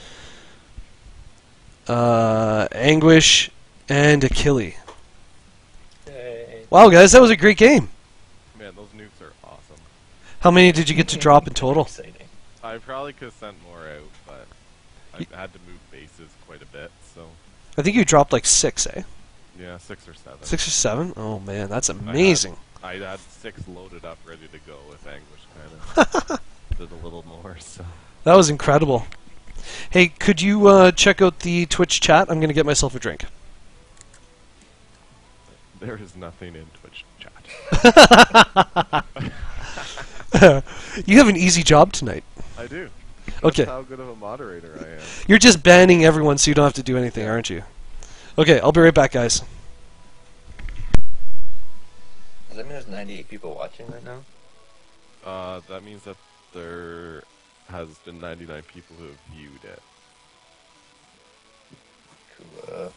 uh, Anguish and Achille. Yay. Wow, guys, that was a great game. Man, those nukes are awesome. How many did you get to drop in total? Exciting. I probably could have sent more out, but I had to move bases quite a bit, so I think you dropped like six, eh? yeah, six or seven. Six or seven? Oh, man, that's amazing. I had six loaded up, ready to go with Anguish, kind of. Did a little more, so. That was incredible. Hey, could you uh, check out the Twitch chat? I'm going to get myself a drink. There is nothing in Twitch chat. You have an easy job tonight. I do. That's Okay. how good of a moderator I am. You're just banning everyone so you don't have to do anything, aren't you? Okay, I'll be right back, guys. Does that mean there's ninety-eight people watching right now? Uh, that means that there has been ninety-nine people who have viewed it. Cool.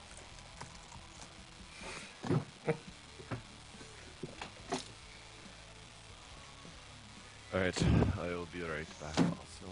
Alright, I will be right back also.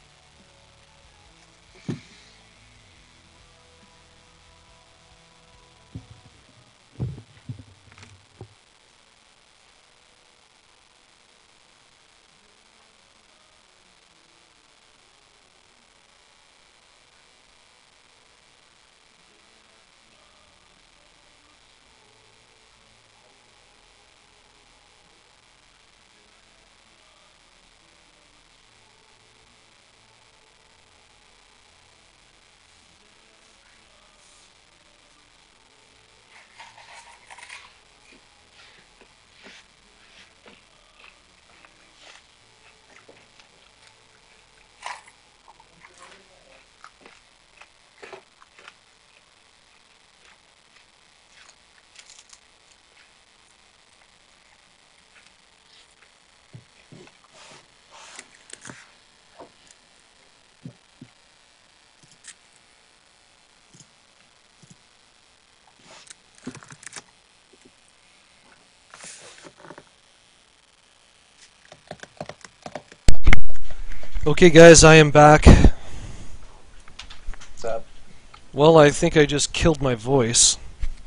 Okay, guys, I am back. What's up? Well, I think I just killed my voice.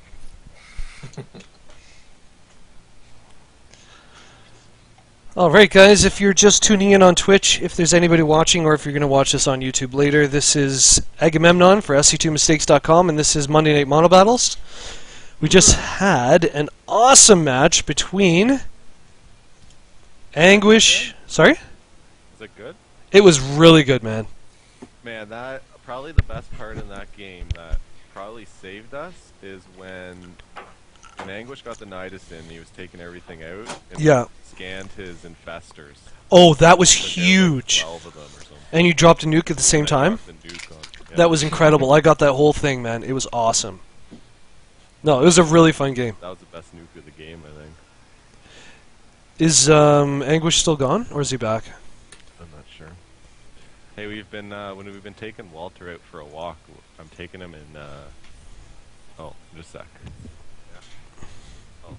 Alright, guys, if you're just tuning in on Twitch, if there's anybody watching, or if you're going to watch this on YouTube later, this is Agamemnon for S C two mistakes dot com, and this is Monday Night MonoBattles. We just had an awesome match between Anguish... Sorry? Is it good? It was really good, man. Man, that probably the best part in that game that probably saved us is when when Anguish got the Nidus in, he was taking everything out and Yeah. scanned his infestors. Oh, that was Like, there was, like, huge. twelve of them or something. And you dropped a nuke at the same And I time? dropped the nuke on- yeah. That was incredible. I got that whole thing, man. It was awesome. No, it was a really fun game. That was the best nuke of the game, I think. Is um, Anguish still gone, or is he back? I'm not sure. Hey, we've been uh, when we've been taking Walter out for a walk. I'm taking him in. Uh, oh, just a sec. Yeah. Oh,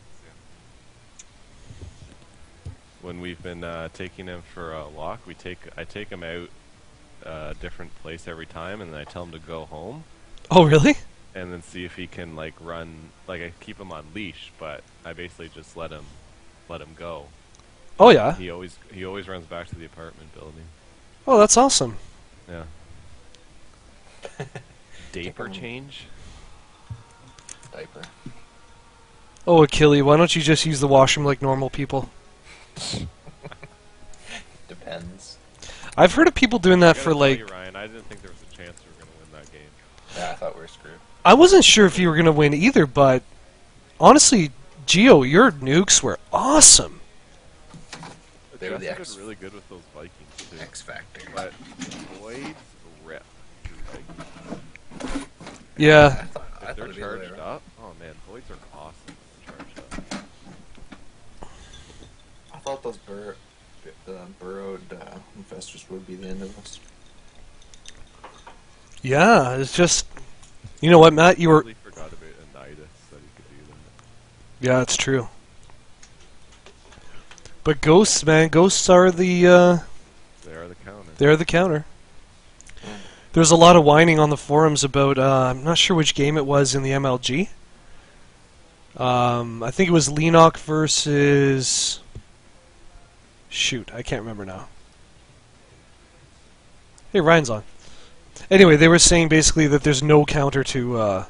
yeah. When we've been uh, taking him for a walk, we take I take him out uh, a different place every time, and then I tell him to go home, Oh, really? and then see if he can like run. Like I keep him on leash, but I basically just let him let him go. Oh, yeah. He always he always runs back to the apartment building. Oh, that's awesome. Yeah. Diaper change? Diaper. Oh, Achille, why don't you just use the washroom like normal people? Depends. I've heard of people doing that I gotta for tell like... you, Ryan, I didn't think there was a chance we were gonna win that game. Yeah, I thought we were screwed. I wasn't sure if you were going to win either, but honestly, Geo, your nukes were awesome. They were the Jessica X, did really good with those Vikings too. X Factor. But voids rip through Vikings. Yeah. I thought, I If thought they're it'd be the way charged around. up, oh man, voids are awesome when they're charged up. I thought those bur the burrowed uh, infestors would be the end of us. Yeah, it's just... You know what, Matt? You I were... totally forgot about Anidas, that he could do that. Yeah, it's true. But ghosts, man, ghosts are the, uh... They are the counter. They're the counter. There's a lot of whining on the forums about, uh, I'm not sure which game it was in the M L G. Um, I think it was Lenok versus... Shoot, I can't remember now. Hey, Ryan's on. Anyway, they were saying basically that there's no counter to, uh,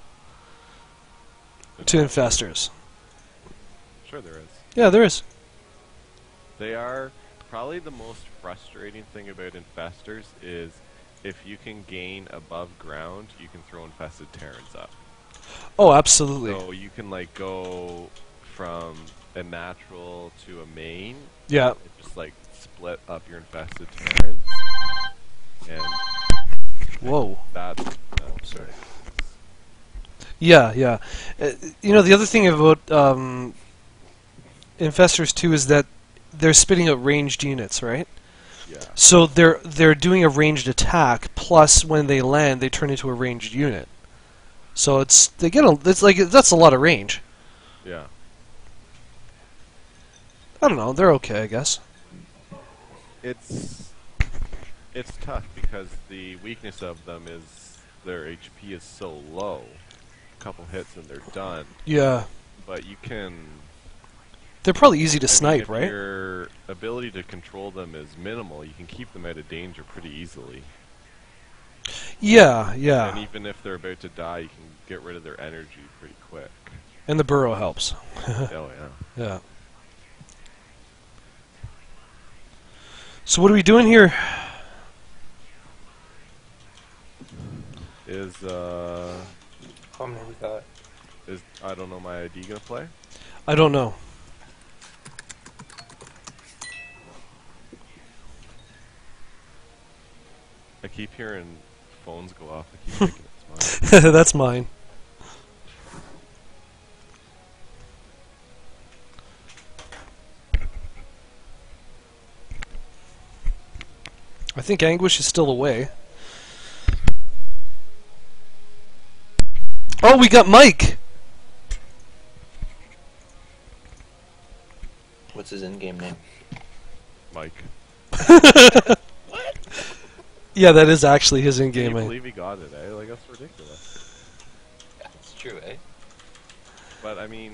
to infestors. Sure there is. Yeah, there is. They are probably the most frustrating thing about infestors is if you can gain above ground, you can throw infested Terrans up. Oh, absolutely. So you can like go from a natural to a main, Yeah. and just like split up your infested Terran, and Whoa. that's oh, sorry. Yeah, yeah. Uh, you know, the other thing about um, infestors too is that they're spitting out ranged units, right? Yeah. So they're they're doing a ranged attack. Plus, when they land, they turn into a ranged unit. So it's they get a it's like that's a lot of range. Yeah. I don't know. They're okay, I guess. It's it's tough because the weakness of them is their H P is so low. A couple hits and they're done. Yeah. But you can. They're probably easy to I mean, snipe, if right? your ability to control them is minimal, you can keep them out of danger pretty easily. Yeah, And yeah. even if they're about to die, you can get rid of their energy pretty quick. And the burrow helps. Oh yeah. Yeah. So what are we doing here? Is uh How many we got? is I don't know my I D gonna play? I don't know. I keep hearing phones go off. I keep thinking it's mine. That's mine. I think Anguish is still away. Oh, we got Mike! What's his in-game name? Mike. Yeah, that is actually his Can in-game you name. believe he got it, eh? Like, that's ridiculous. Yeah, it's true, eh? But, I mean,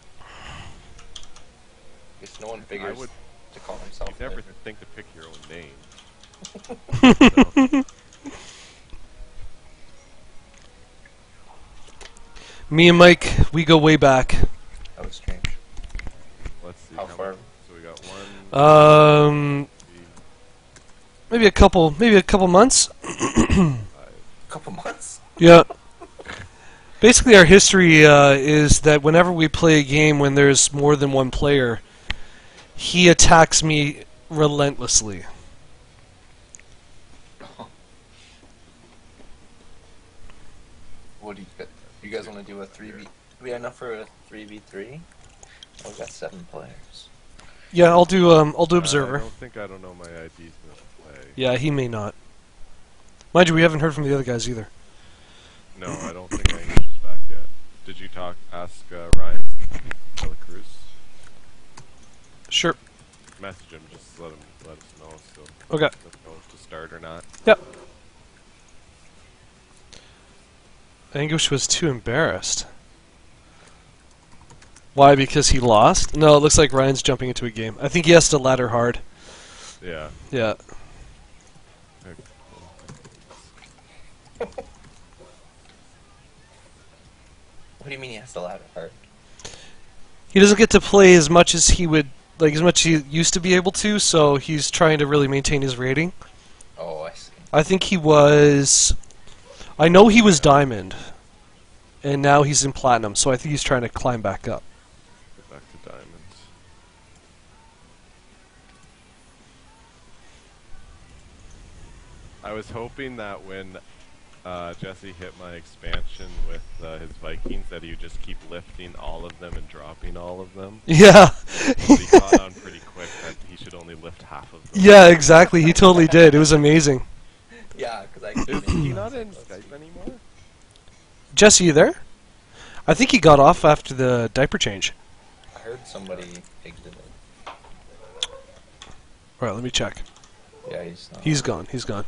Guess no one figures would- to call himself. you never it. think to pick your own name. So, Me and Mike, we go way back. That was strange. let's see. How how far? much- So we got one, Um, three, maybe a couple, maybe a couple months. five. Couple months. Yeah. Basically, our history uh, is that whenever we play a game when there's more than one player, he attacks me relentlessly. What do you got? You guys want to do a three v? We got enough for a three v three. Oh, we got seven players. Yeah, I'll do. Um, I'll do Uh, observer. I don't think I don't know my I D's gonna play. Yeah, he may not. Mind you, we haven't heard from the other guys either. No, I don't think English is back yet. Did you talk? Ask uh, Ryan, De La Cruz. Sure. Message him, just let him let us know. So Okay. let us know if to start or not. Yep. Anguish was too embarrassed. Why? Because he lost? No, it looks like Ryan's jumping into a game. I think he has to ladder hard. Yeah. Yeah. Okay, What do you mean he has to ladder hard? He doesn't get to play as much as he would, like as much as he used to be able to, so he's trying to really maintain his rating. Oh, I see. I think he was... I know he was Diamond, and now he's in Platinum, so I think he's trying to climb back up. Get back to diamonds. I was hoping that when uh, Jesse hit my expansion with uh, his Vikings, that he would just keep lifting all of them and dropping all of them. Yeah. But he caught on pretty quick that he should only lift half of them. Yeah, exactly. He totally did. It was amazing. Yeah, because I. Is he not in Skype anymore? Jesse, you there? I think he got off after the diaper change. I heard somebody exited. All right, let me check. Yeah, he's not. He's gone. He's gone.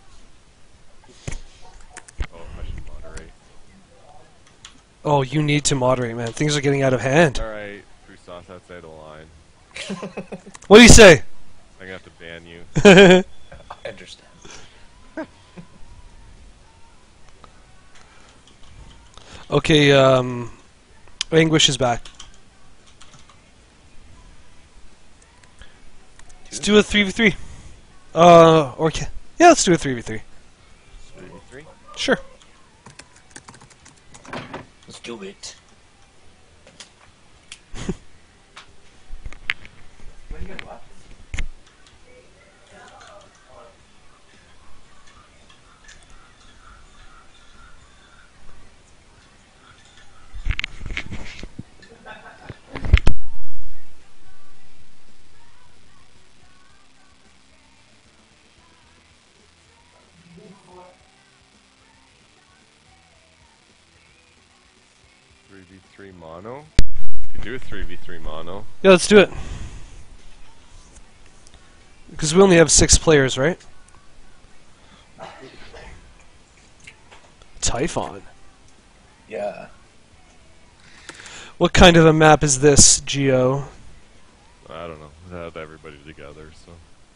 Oh, I should moderate. Oh, you need to moderate, man. Things are getting out of hand. Alright, Free Sauce outside the line. What do you say? I'm gonna have to ban you. I understand. Okay, um, Anguish is back. Let's do a three v three. Uh, or ca- yeah, let's do a three v three. three v three? Sure. Let's do it. What do you got left? three v three mono? You do a three v three mono. Yeah, let's do it. Because we only have six players, right? Typhon. Yeah. What kind of a map is this, Geo? I don't know. I had everybody together, so.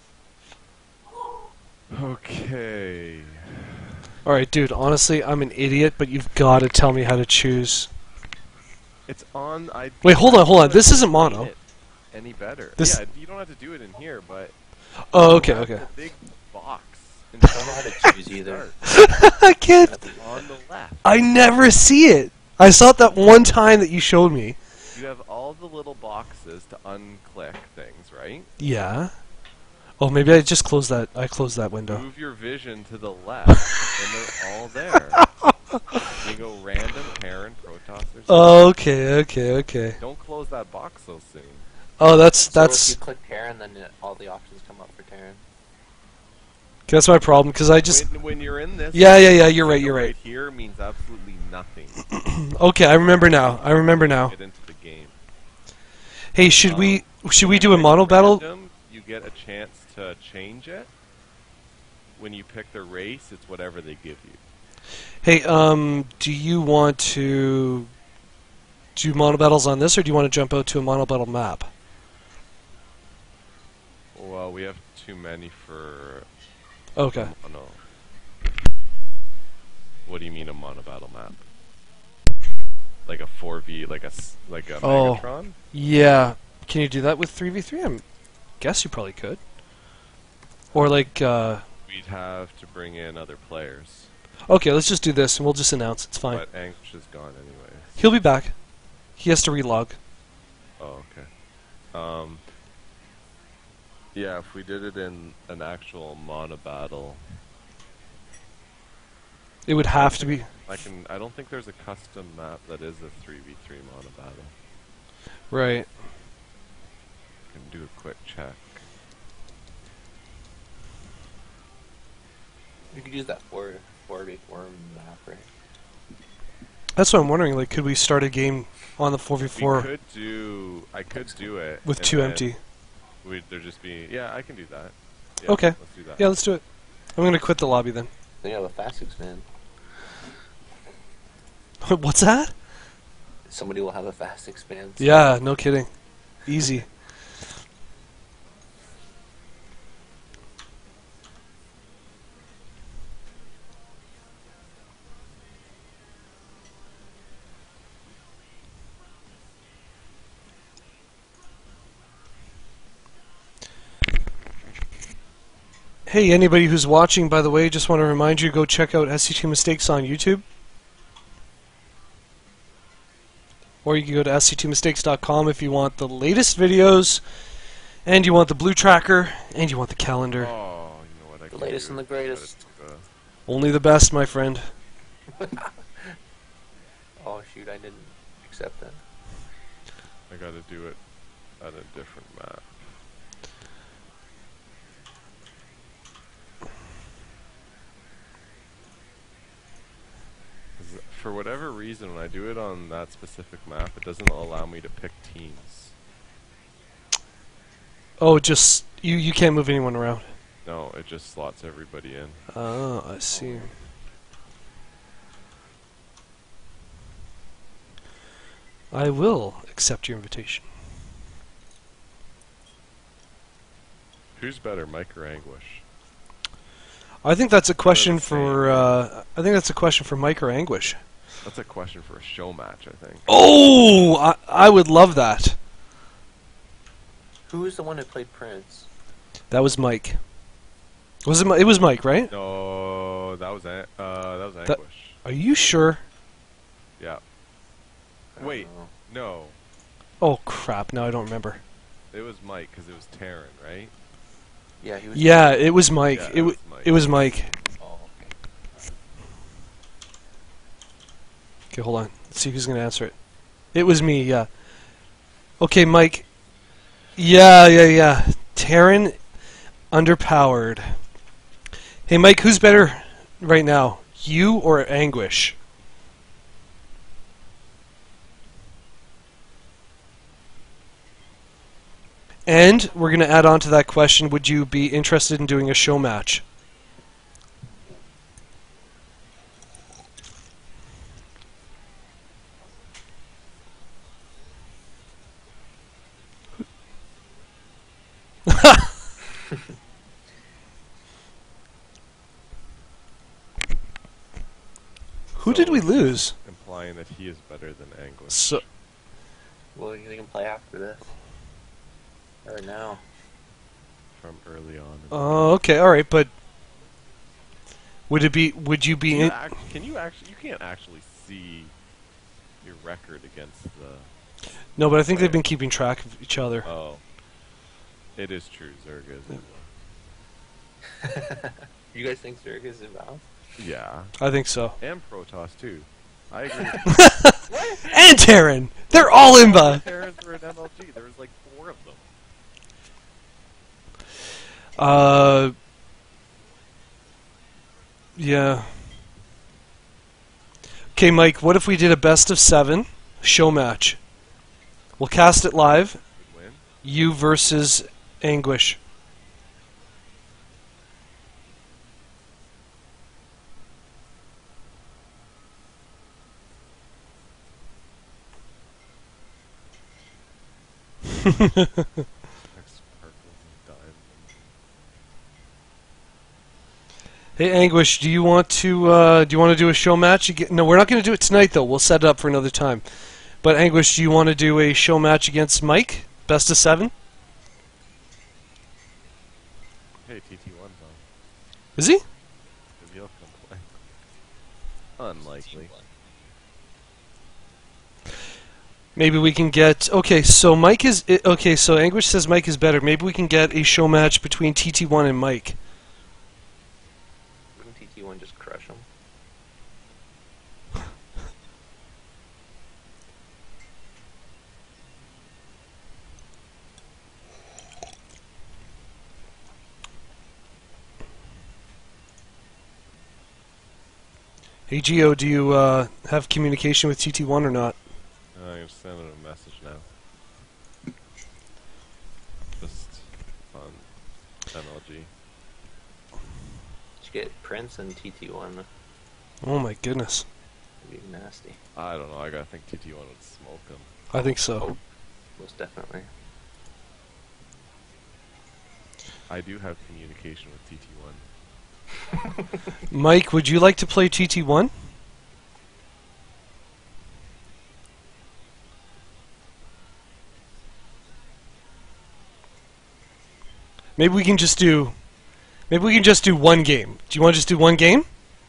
Okay. Alright, dude, honestly, I'm an idiot, but you've got to tell me how to choose. It's on. I Wait, hold on, hold on. I This isn't couldn't mono. explain it Any better? This- Yeah, you don't have to do it in here, but. Oh, you okay, have okay. the big box. in I front don't know how of to the choose either. start, I can't. on the left. I never see it. I saw it that one time that you showed me. You have all the little boxes to unclick things, right? Yeah. Oh, maybe I just closed that. I closed that window. Move your vision to the left, and they're all there. You go random, parent, Protoss, or something. Okay, okay, okay. Don't close that box so soon. Oh, that's So if that's you click Terran, then it, all the options come up for Terran. that's my problem because I just. when, when you're in this, Yeah, yeah, yeah. You're right. window You're right. Right here means absolutely nothing. Okay, I remember now. I remember now. Get into the game. Hey, should Um, we should we do a Pick mono battle? random, you get a chance to change it. When you pick the race, it's whatever they give you. Hey, um, do you want to do mono battles on this, or do you want to jump out to a mono battle map? Well, we have too many for Okay. mono. What do you mean a mono battle map? Like a four v, like a s- like a Oh. Megatron? Yeah. Can you do that with three v three? I guess you probably could. Or like, uh... We'd have to bring in other players. Okay, let's just do this, and we'll just announce. It's fine. But Anguish is gone anyway. He'll be back. He has to relog. Oh, okay. Um. Yeah, if we did it in an actual mono battle, It would have to be... I can. I don't think there's a custom map that is a three v three mono battle. Right. I can do a quick check. You could use that four four v four map, right? That's what I'm wondering. Like, could we start a game on the four v We four could do. I could do it with and two then empty? We'd there just be. Yeah, I can do that. Yeah, Okay. Let's do that. Yeah, let's do it. I'm gonna quit the lobby then. Then you have a fast expand. What's that? Somebody will have a fast expand. Yeah, no kidding. Easy. Hey, anybody who's watching, by the way, just want to remind you, go check out S C two Mistakes on YouTube. Or you can go to S C two mistakes dot com if you want the latest videos, and you want the blue tracker, and you want the calendar. Oh, you know what? I The latest and the greatest. Uh, Only the best, my friend. Oh shoot, I didn't accept that. I gotta do it on a different map. For whatever reason, when I do it on that specific map, it doesn't allow me to pick teams. Oh, just you. You can't move anyone around. No, it just slots everybody in. Oh, I see. I will accept your invitation. Who's better, Mike or Anguish? I think that's a question the same. for. Uh, I think that's a question for Mike or Anguish. That's a question for a show match, I think. Oh, I, I would love that. Who was the one who played Prince? That was Mike. Was it? Mi- It was Mike, right? No, that was An- uh, that was That- Anguish. Are you sure? Yeah. I don't Wait, know. no, Oh crap! Now I don't remember. it was Mike because it was Taryn, right? Yeah, he was. Yeah, it was Mike. Yeah, it, it wa was Mike. It was Mike. Oh, okay. Okay, hold on. Let's see who's gonna answer it. It was me. Yeah. Okay, Mike. Yeah, yeah, yeah. Taryn, underpowered. Hey, Mike, who's better right now? You or Anguish? And we're going to add on to that question, would you be interested in doing a show match? Who did we lose? Implying that he is better than Anguish. So, Well, they can play after this. Or now. From early on. in the oh, okay, all right, but would it be? Would you be? Can you, In, act, can you actually? You can't actually see your record against the. no, but I think they've been keeping track of each other. Oh, it is true. Zerg is. You guys think Zerg is inbound? Yeah, I think so. and Protoss too. I agree. And Taryn, they're all Imba. Terrans were in M L G. There was like four of them. Uh, yeah. Okay, Mike. What if we did a best of seven show match? We'll cast it live. Would win. You versus Anguish. Next purple and diamond. Hey, Anguish, do you want to uh, do you want to do a show match again? No, we're not going to do it tonight, though. We'll set it up for another time. But Anguish, do you want to do a show match against Mike? Best of seven? Hey, T T one's on. Is he? Maybe he'll come play. Unlikely. Maybe we can get. Okay, so Mike is. i- Okay, so Anguish says Mike is better. Maybe we can get a show match between T T one and Mike. Wouldn't T T one just crush him? Hey, Geo, do you uh, have communication with T T one or not? Uh, I'm sending a message now. Just on M L G. Just get Prince and T T one. Oh my goodness. It'd be nasty. I don't know. I gotta think T T one would smoke him. I think so. Most definitely. I do have communication with T T one. Mike, would you like to play T T one? Maybe we can just do. Maybe we can just do one game. Do you want to just do one game?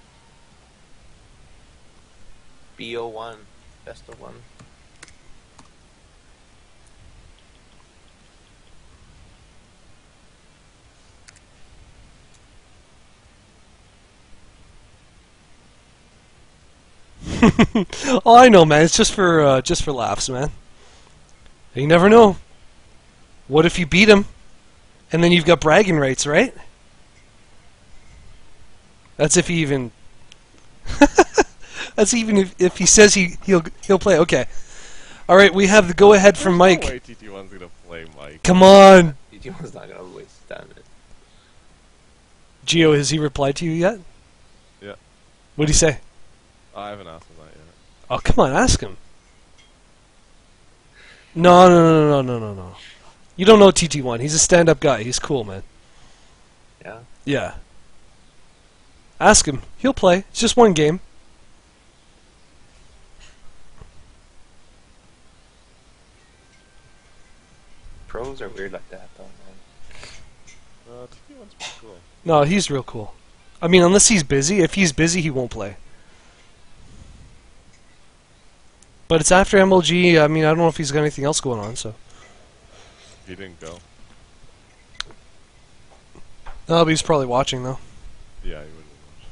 B O one. Best of one. Oh, I know, man. It's just for uh, just for laughs, man. You never know. What if you beat him, and then you've got bragging rights, right? That's if he even. That's even if, if he says he he'll he'll play. Okay. All right, we have the go ahead from Mike. No way T T one's gonna play Mike. Come on. T T one's not gonna waste time. Geo, has he replied to you yet? Yeah. What'd he say? I haven't asked him that yet. Oh, come on, ask him. No, no, no, no, no, no, no. You don't know T T one. He's a stand-up guy. He's cool, man. Yeah. Yeah. Ask him. He'll play. It's just one game. Pros are weird like that, though, man. Uh, T T one's pretty cool. No, he's real cool. I mean, unless he's busy. If he's busy, he won't play. But it's after M L G. I mean, I don't know if he's got anything else going on, so. He didn't go. No, but he's probably watching, though. Yeah, he would have watched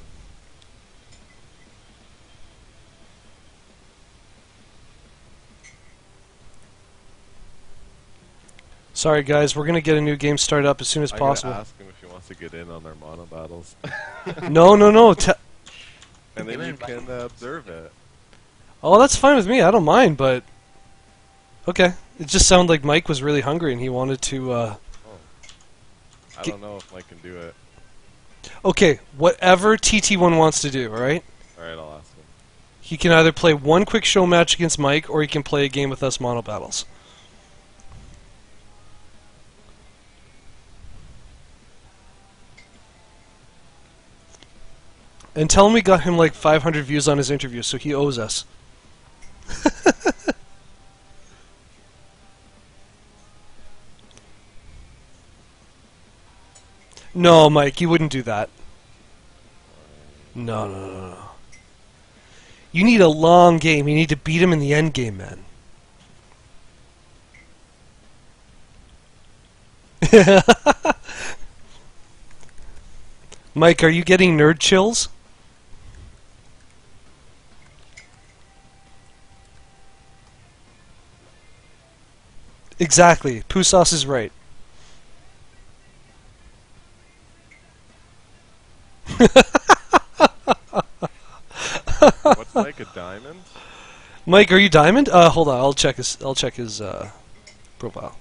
Sorry, guys. We're going to get a new game started up as soon as it. possible. I gotta ask him if he wants to get in on their MonoBattles. No, no, no. Te And then Give you it can uh, observe it. oh, that's fine with me. I don't mind, but... Okay. It just sounded like Mike was really hungry and he wanted to... Uh... I Get- don't know if Mike can do it. Okay, whatever T T one wants to do, alright? Alright, I'll ask him. He can either play one quick show match against Mike, or he can play a game with us MonoBattles. And tell him we got him like five hundred views on his interview, so he owes us. No, Mike, you wouldn't do that. No, no, no, no. You need a long game. You need to beat him in the end game, man. Mike, are you getting nerd chills? Exactly. Pusas is right. What's like a diamond? Mike, are you diamond? Uh, hold on. I'll check his. I'll check his uh, profile.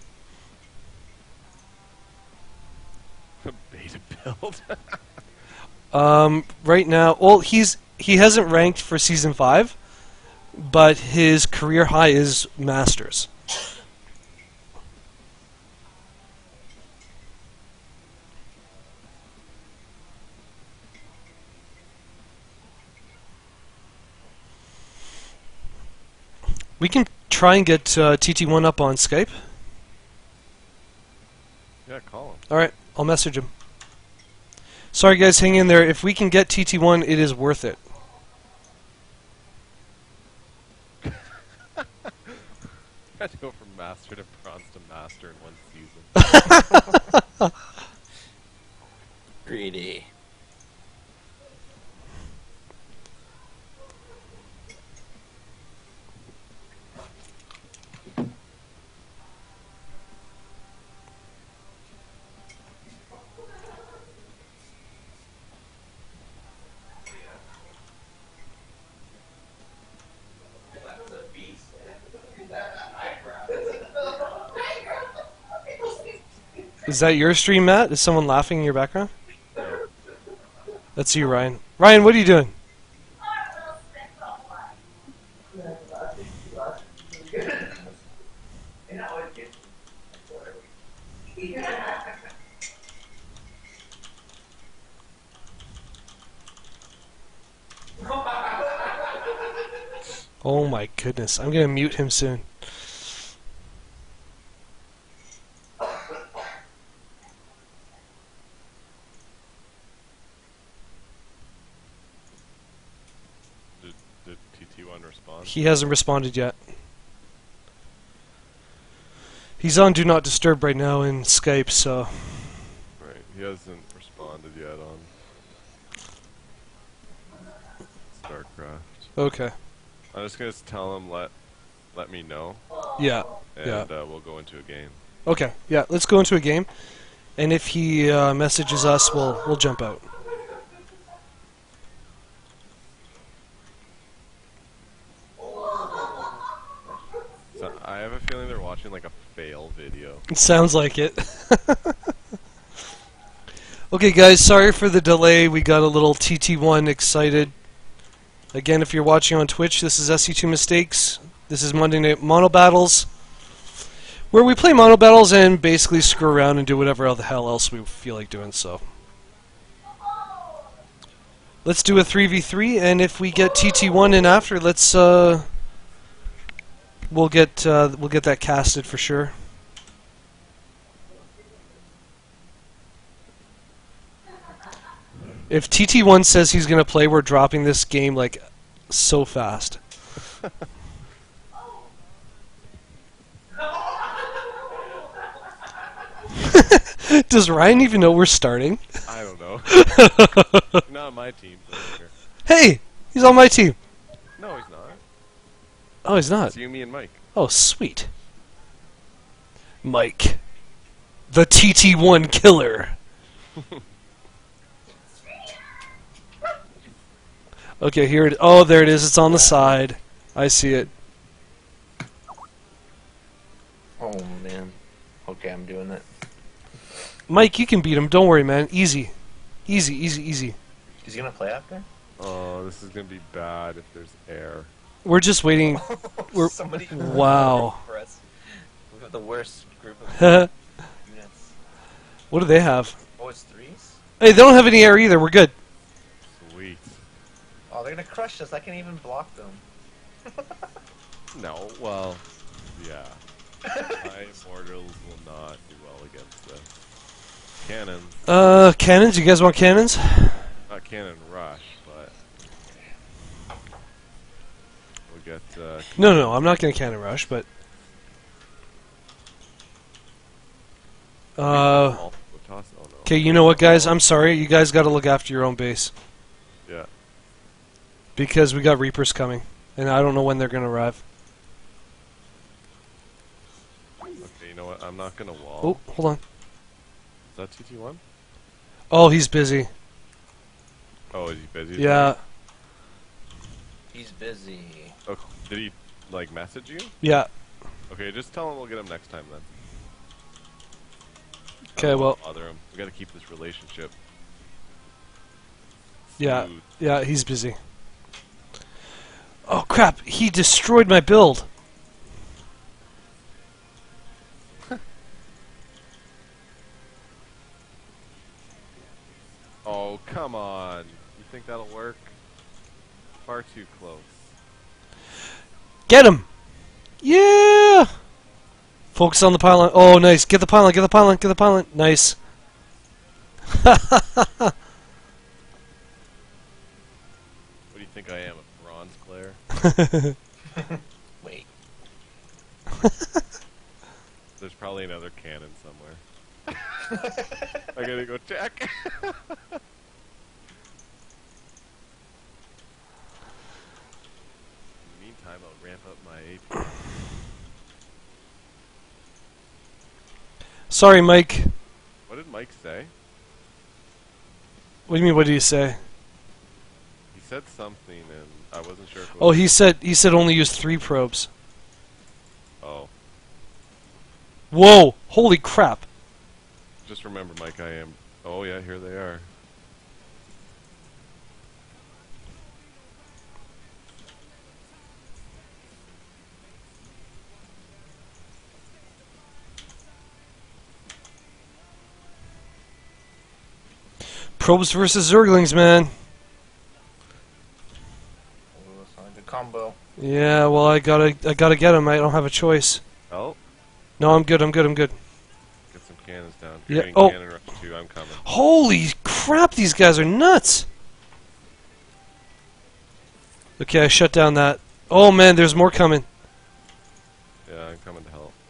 Beta build. Um, right now, well, he's he hasn't ranked for season five, but his career high is masters. We can try and get uh, T T one up on Skype. Yeah, call him. Alright, I'll message him. Sorry guys, hang in there. If we can get T T one, it is worth it. I had to go from master to bronze to master in one season. Greedy. Is that your stream, Matt? Is someone laughing in your background? That's you, Ryan. Ryan, what are you doing? Oh my goodness, I'm gonna mute him soon. Did, did T T one respond? He hasn't responded yet. He's on Do Not Disturb right now in Skype, so... Right, he hasn't responded yet on StarCraft. Okay. I'm just gonna tell him let let me know, Yeah. and Yeah. uh, we'll go into a game. Okay. Yeah. Let's go into a game, and if he uh, messages us, we'll we'll jump out. So I have a feeling they're watching like a fail video. It sounds like it. Okay, guys. Sorry for the delay. We got a little T T one excited. Again, if you're watching on Twitch, this is S C two Mistakes. This is Monday Night MonoBattles, where we play MonoBattles and basically screw around and do whatever the hell else we feel like doing. So let's do a three v three, and if we get T T one in after, let's uh, we'll get uh, we'll get that casted for sure. If T T one says he's gonna play, we're dropping this game like so fast. Does Ryan even know we're starting? I don't know. Not on my team. But sure. Hey, he's on my team. No, he's not. Oh, he's not. It's you, me, and Mike. Oh, sweet. Mike, the T T one killer. Okay, here it. Oh, there it is. It's on the side. I see it. Oh man. Okay, I'm doing it. Mike, you can beat him. Don't worry, man. Easy, easy, easy, easy. He's gonna play after? Oh, this is gonna be bad if there's air. We're just waiting. We're Somebody. wow. For us. We have the worst group of What units. do they have? Oh, it's threes? Hey, they don't have any air either. We're good. Sweet. Oh, they're gonna crush us. I can even block them. No, well, yeah. My mortals will not do well against the cannon. Uh, cannons. You guys want cannons? Not cannon rush, but we'll get. Uh, No, no, no. I'm not gonna cannon rush, but. Uh. multiple toss. Oh no. Okay, you know what, guys? I'm sorry. You guys got to look after your own base Yeah. because we got Reapers coming, and I don't know when they're gonna arrive. Okay, you know what? I'm not gonna wall. Oh, hold on. Is that T T one? Oh, he's busy. Oh, is he busy? Yeah, He's busy. Oh, did he like message you? yeah. Okay, just tell him we'll get him next time then. I Okay, don't wanna well, bother him. We gotta keep this relationship. yeah, smooth. yeah. He's busy. Oh crap! He destroyed my build. Oh, come on. You think that'll work? Far too close. Get him! Yeah! Focus on the pylon. Oh, nice. Get the pylon, get the pylon, get the pylon. Nice. What do you think I am, a bronze player? Wait. There's probably another cannon somewhere. I gotta go check. In the meantime, I'll ramp up my A P. Sorry, Mike. What did Mike say? What do you mean, what did he say? He said something, and I wasn't sure if it Oh, was... he said he said only use three probes. Oh. Whoa! Holy crap! Just remember, Mike, I am... Oh, yeah, here they are. Probes versus Zerglings, man. Oh, that's not a good combo. Yeah, well, I gotta, I gotta get him. I don't have a choice. Oh, No, I'm good. I'm good. I'm good. get some cannons down. If Yeah, you're getting oh. cannon rush too, I'm coming. Holy crap! These guys are nuts. Okay, I shut down that. Oh man, there's more coming. Yeah, I'm coming to help.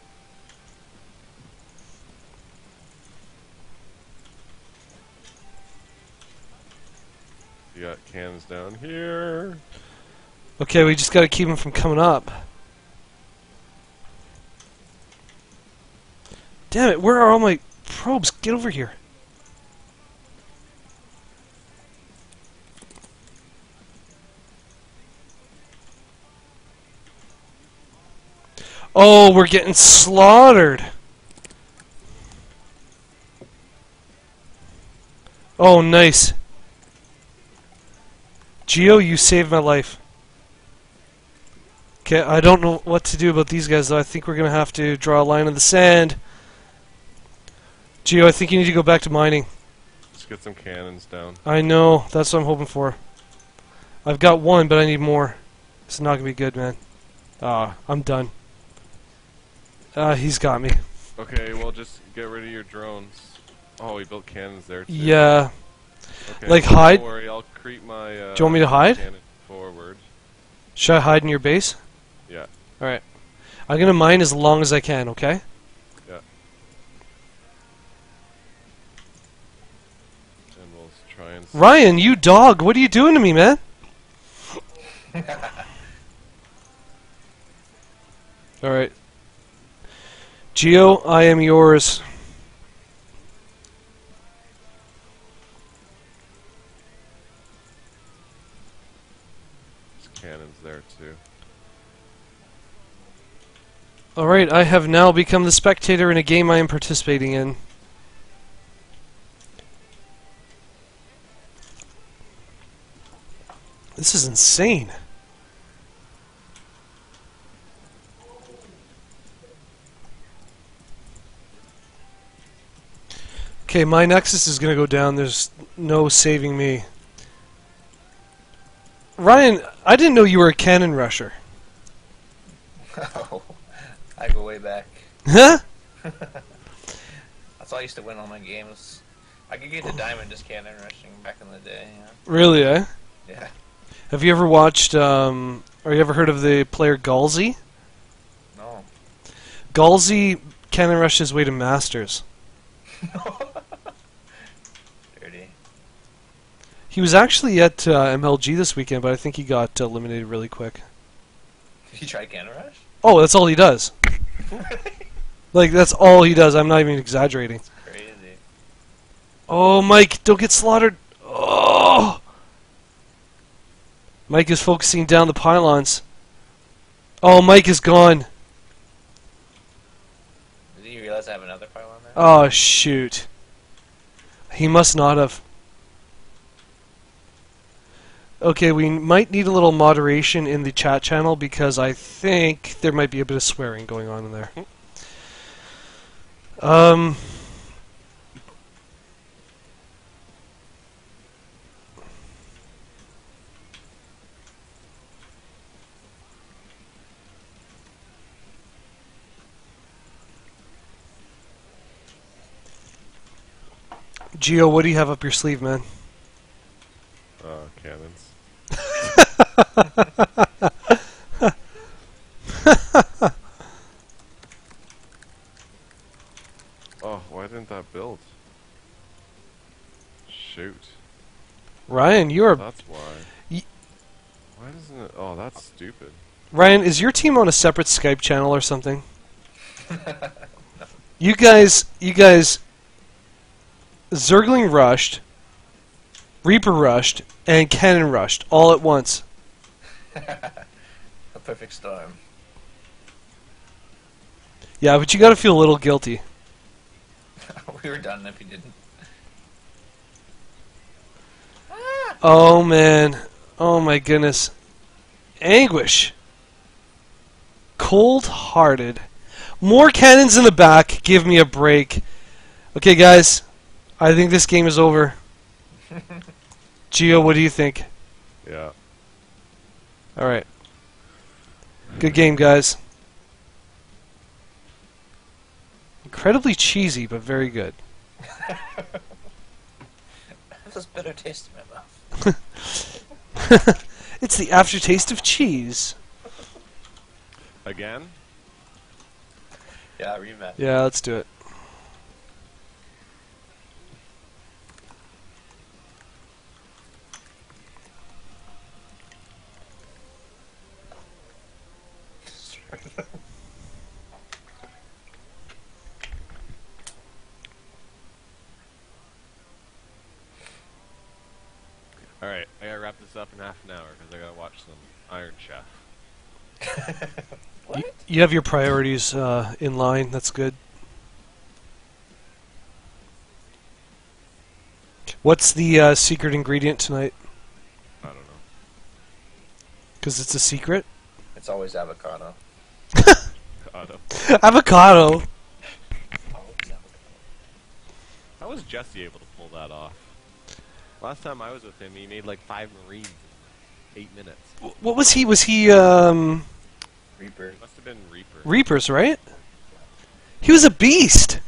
You got cannons down here. Okay, we just gotta keep him from coming up. Damn it, where are all my probes? Get over here. Oh, we're getting slaughtered. Oh, nice. Geo, you saved my life. Okay, I don't know what to do about these guys, though. I think we're going to have to draw a line in the sand. Geo, I think you need to go back to mining. Let's get some cannons down. I know. That's what I'm hoping for. I've got one, but I need more. It's not going to be good, man. Ah, I'm done. Ah, he's got me. Okay, well, just get rid of your drones. Oh, we built cannons there, too. Yeah. Okay, Like, don't hide? worry, I'll creep my uh, Do you want me to hide? cannon forward. Should I hide in your base? Yeah. Alright. I'm going to mine as long as I can, okay? Yeah. And we'll try and... Ryan, you dog! What are you doing to me, man? Alright. Geo, I am yours. There's cannons there, too. Alright, I have now become the spectator in a game I am participating in. This is insane. Okay, my Nexus is going to go down. There's no saving me. Ryan, I didn't know you were a cannon rusher. Oh, I go way back. Huh? That's all I used to win all my games. I could get to diamond just cannon rushing back in the day. Yeah. Really, eh? Yeah. Have you ever watched, um, or you ever heard of the player Galsy? No. Galsy cannon rushed his way to Masters. Dirty. He was actually at uh, M L G this weekend, but I think he got uh, eliminated really quick. Did you try cannon rush? Oh, that's all he does. Like, that's all he does. I'm not even exaggerating. Crazy. Oh, Mike, don't get slaughtered. Oh! Mike is focusing down the pylons. Oh, Mike is gone. Did you realize I have another pylon there? Oh, shoot. He must not have. Okay, we might need a little moderation in the chat channel because I think there might be a bit of swearing going on in there. Um... Geo, what do you have up your sleeve, man? Uh, cannons. Oh, why didn't that build? Shoot. Ryan, you are... That's why. Ye- Why doesn't it... Oh, that's stupid. Ryan, is your team on a separate Skype channel or something? You guys... You guys... Zergling rushed, Reaper rushed, and Cannon rushed all at once. A perfect storm. Yeah, but you gotta feel a little guilty. We were done if you didn't. Oh, man. Oh, my goodness. Anguish. Cold-hearted. More cannons in the back. Give me a break. Okay, guys. I think this game is over. Geo, what do you think? Yeah. Alright. Good game, guys. Incredibly cheesy, but very good. That's this bitter taste in my mouth. It's the aftertaste of cheese. Again? Yeah, rematch. Yeah, let's do it. Alright, I gotta wrap this up in half an hour because I gotta watch some Iron Chef. What? You, you have your priorities uh, in line. That's good. What's the uh, secret ingredient tonight? I don't know. Because it's a secret? It's always avocado. Auto. Avocado! Always avocado. How was Jesse able to pull that off? Last time I was with him, he made like five Marines in eight minutes. Wh- What was he? Was he, um... Reaper. Must have been Reaper. Reapers, right? He was a beast!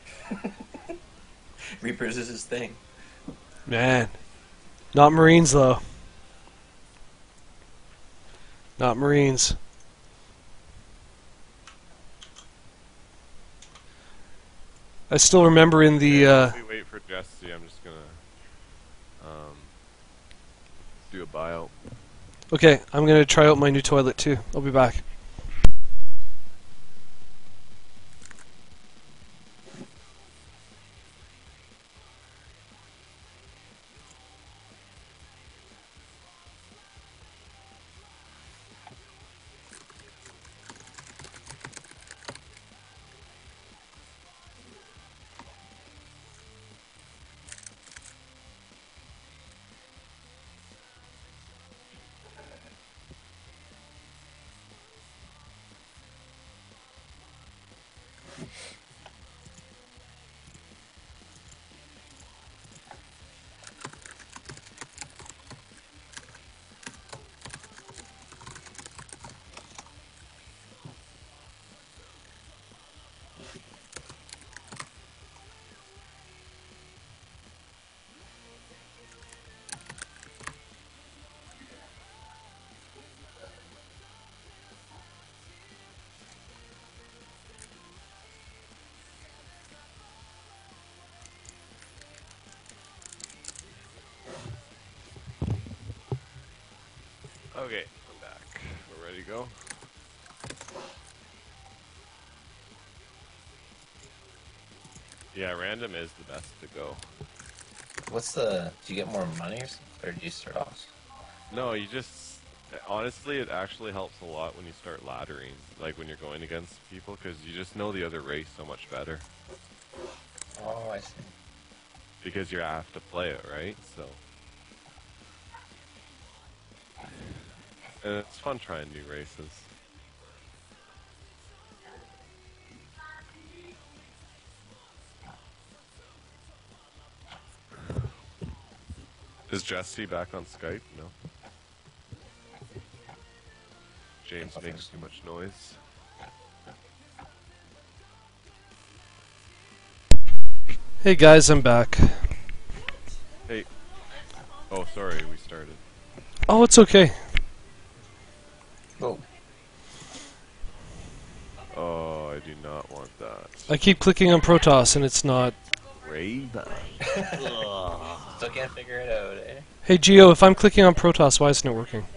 Reapers is his thing. Man. Not Marines, though. Not Marines. I still remember in the, uh... While we wait for Jesse, I'm just gonna um, do a buyout. Okay, I'm gonna try out my new toilet, too. I'll be back. Okay, I'm back. We're ready to go. Yeah, random is the best to go. What's the... Do you get more money or something? Or do you start off? No, you just... Honestly, it actually helps a lot when you start laddering. Like when you're going against people, because you just know the other race so much better. Oh, I see. Because you have to play it, right? So... And it's fun trying new races. Is Jesse back on Skype? No. James makes too much noise. Hey guys, I'm back. Hey. Oh, sorry, we started. Oh, it's okay. Oh. Oh, I do not want that. I keep clicking on Protoss and it's not... Raven. Still can't figure it out, eh? Hey Geo, if I'm clicking on Protoss, why isn't it working?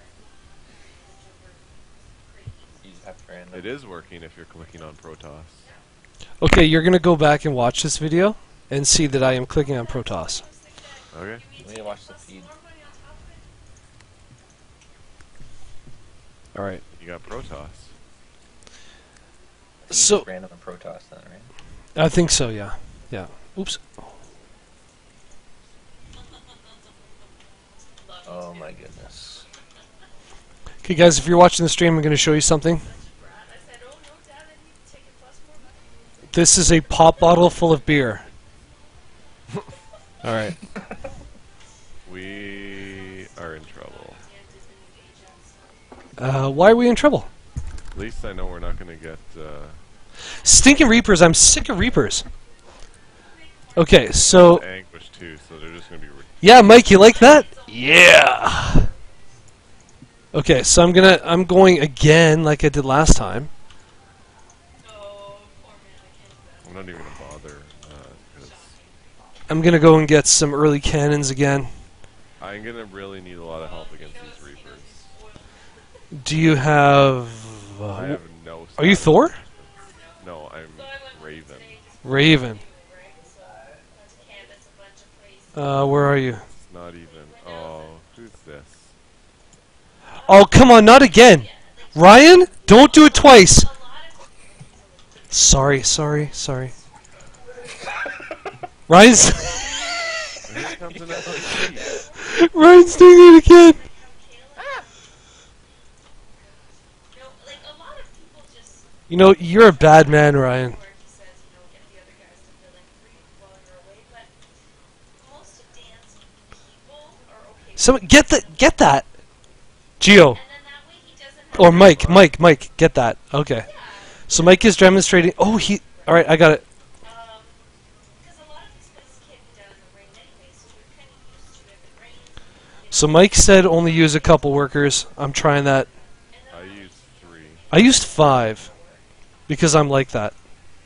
You just have to random. It is working if you're clicking on Protoss. Okay, you're gonna go back and watch this video and see that I am clicking on Protoss. Okay. We need to watch the feed. Alright. You got Protoss. You So- just random and Protoss then, right? I think so, yeah. Yeah. Oops. Oh my goodness. Okay guys, if you're watching the stream, I'm gonna show you something. This is a pop bottle full of beer. Alright. We are in trouble. Uh, why are we in trouble? At least I know we're not going to get... Uh... Stinking Reapers, I'm sick of Reapers. Okay, so... Anguish too, so they're just going to be... Yeah, Mike, you like that? Yeah! Okay, so I'm gonna... I'm going again like I did last time. I'm not even going to bother, because... I'm gonna go and get some early cannons again. I'm going to really need a lot of help against these Reapers. Do you have... I have no. Are you Thor? No, I'm Raven. Raven. Uh, where are you? It's not even. Oh, who's this? Oh, come on, not again. Ryan, don't do it twice. Sorry, sorry, sorry. Ryan's Here comes an S C. Ryan's doing it again. You know, you're a bad man, Ryan. So get that, get that, Geo, or Mike, Mike, Mike, get that. Okay. So Mike is demonstrating. Oh, he. All right, I got it. So Mike said only use a couple workers. I'm trying that. I used three. I used five because I'm like that.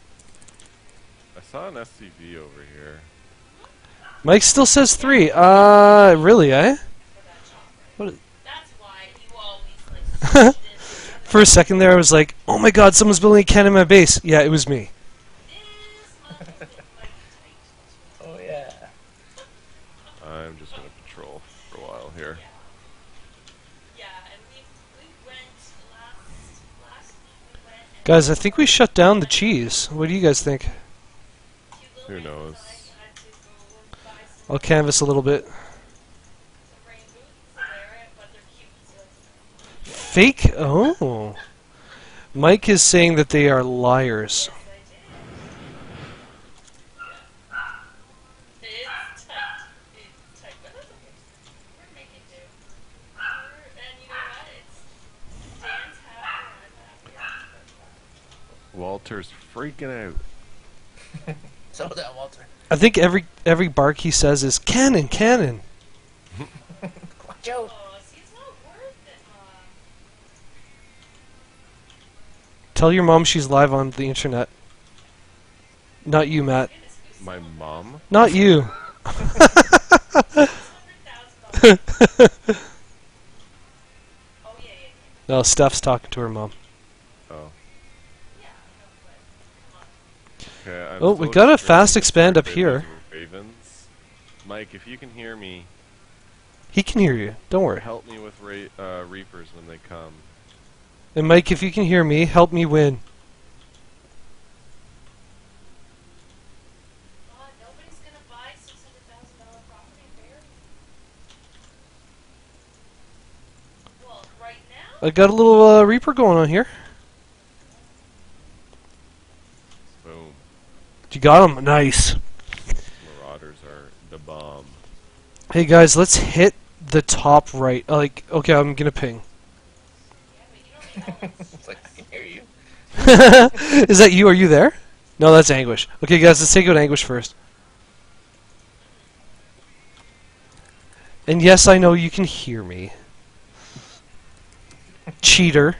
I saw an S C V over here. Mike still says three. Uh, really, eh? What? For a second there, I was like, "Oh my God, someone's building a cannon in my base." Yeah, it was me. Oh yeah. I'm just gonna patrol for a while here. Guys, I think we shut down the cheese. What do you guys think? Who knows? I'll canvas a little bit. Fake? Oh. Mike is saying that they are liars. Walter's freaking out. Settle down, Walter. I think every every bark he says is cannon, cannon. Joe. Tell your mom she's live on the internet. Not you, Matt. My mom? Not you. No, Steph's talking to her mom. Oh. Okay, I'm Oh, we still got a experiencing fast expand up those here. Ravens. Mike, if you can hear me, He can hear you. Don't worry. help me with ra uh, Reapers when they come. And Mike, if you can hear me, help me win. I got a little uh, Reaper going on here. Boom. You got him? Nice. Marauders are the bomb. Hey guys, let's hit the top right. Like, okay, I'm gonna ping. It's like I can hear you. Is that you? Are you there? No, that's Anguish. Okay, guys, let's take out Anguish first. And yes, I know you can hear me. Cheater.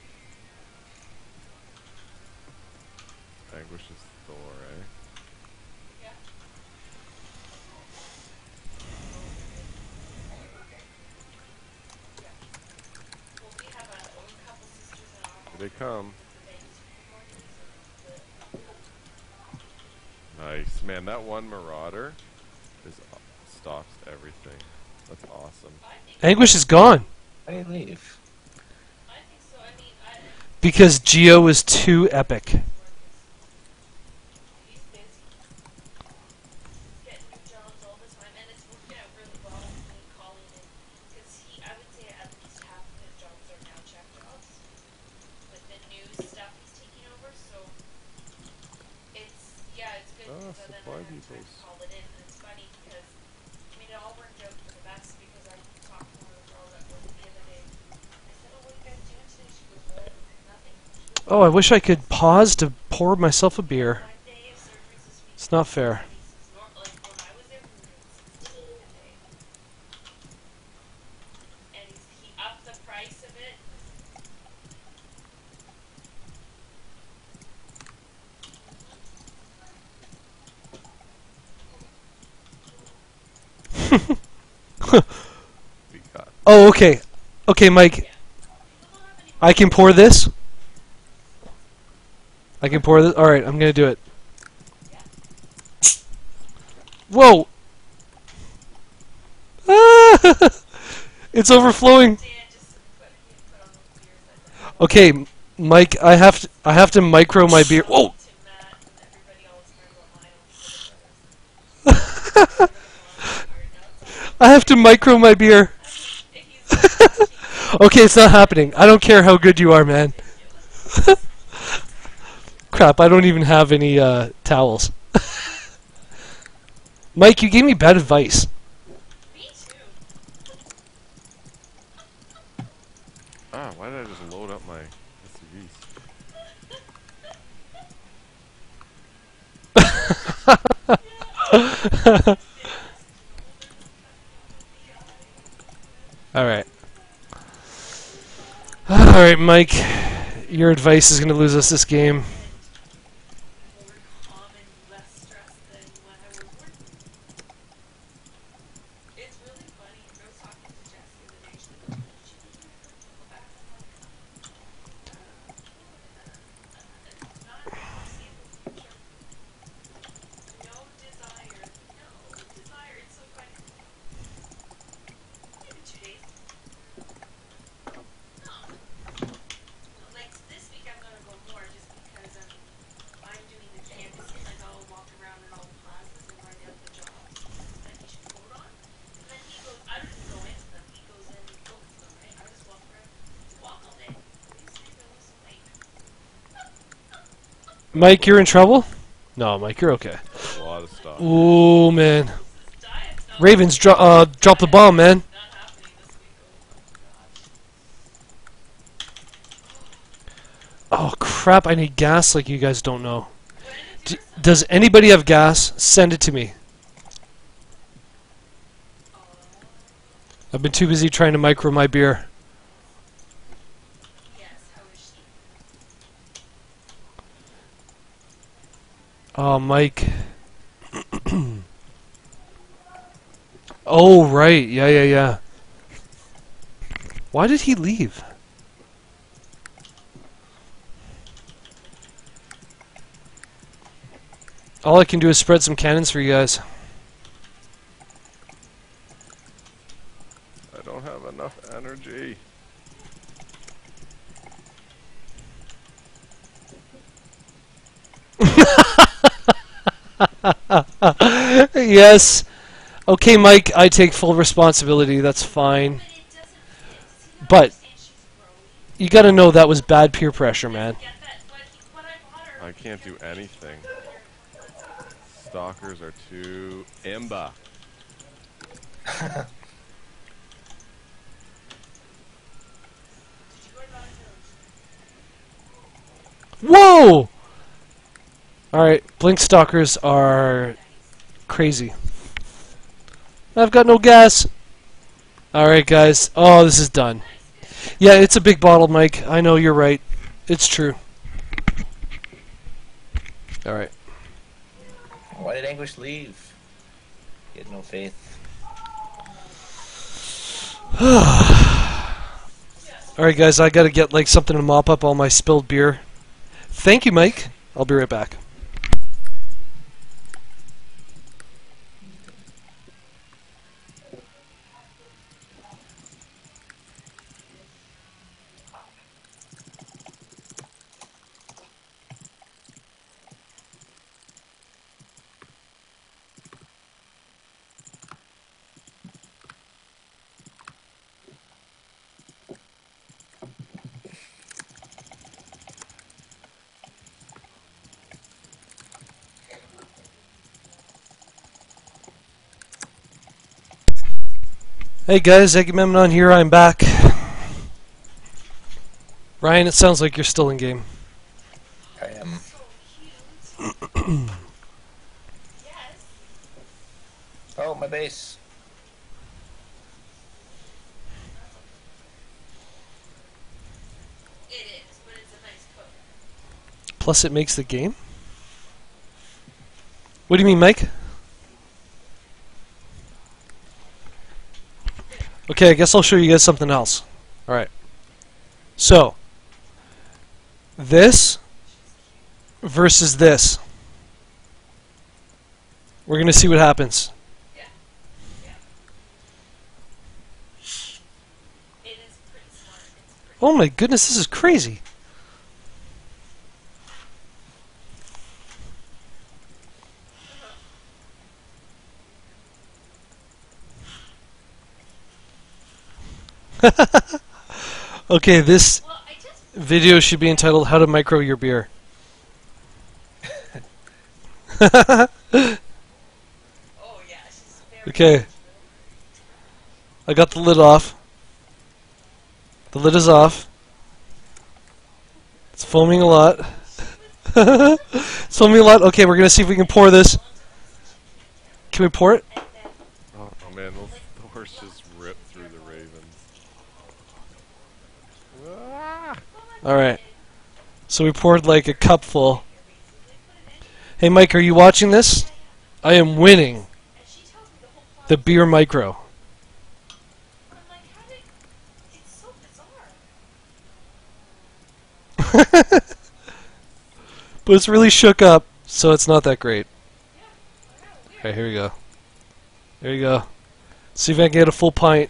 Anguish is Thor, eh? Here they come. Nice. Man, that one Marauder is stops everything. That's awesome. Anguish is gone. Why did you leave? Because Geo is too epic. Oh, supply depots. Oh, I wish I could pause to pour myself a beer. It's not fair. We got Oh, okay. Okay, Mike. I can pour this. I can pour this. All right, I'm gonna do it. Whoa! Ah! It's overflowing. Okay, Mike, I have to. I have to micro my beer. Whoa! I have to micro my beer. Okay, it's not happening. I don't care how good you are, man. Crap, I don't even have any uh, towels. Mike, you gave me bad advice. Ah, why did I just load up my S U Vs? Alright. Alright, Mike. Your advice is going to lose us this game. Mike, you're in trouble? No, Mike, you're okay. A lot of stuff. Ooh, man. Ravens, dro uh, drop the bomb, man. Oh, crap, I need gas like you guys don't know. D does anybody have gas? Send it to me. I've been too busy trying to micro my beer. Oh, Mike. Oh, right. Yeah, yeah, yeah. Why did he leave? All I can do is spread some cannons for you guys. I don't have enough energy. Yes. Okay, Mike, I take full responsibility. That's fine. But you gotta know that was bad peer pressure, man. I can't do anything. Stalkers are too imba. Whoa! Alright, blink stalkers are crazy. I've got no gas. Alright, guys. Oh, this is done. Yeah, it's a big bottle, Mike. I know, you're right. It's true. Alright. Why did Anguish leave? He had no faith. Alright, guys, I gotta get like something to mop up all my spilled beer. Thank you, Mike. I'll be right back. Hey guys, Agamemnon here, I'm back. Ryan, it sounds like you're still in game. I am. Oh, my base. It is, but it's a nice coat. Plus it makes the game? What do you mean, Mike? Okay, I guess I'll show you guys something else. Alright. So, this versus this. We're gonna see what happens. Yeah. Yeah. It is pretty smart. It's pretty Oh my goodness, this is crazy. Okay, this Well, I just video should be entitled "How to Micro Your Beer." oh yeah, she's very Okay, I got the lid off. The lid is off. It's foaming a lot. It's foaming a lot. Okay, we're gonna see if we can pour this. Can we pour it? Oh, oh man, those, the horse just ripped through the ravens. Ah! All right. So we poured like a cupful. Hey Mike, are you watching this? I am winning and she tells me the whole plot. the beer micro. I'm like, how did it's so bizarre. But it's really shook up, so it's not that great. Yeah. I know, weird. Okay, here we go. There you go. See if I can get a full pint.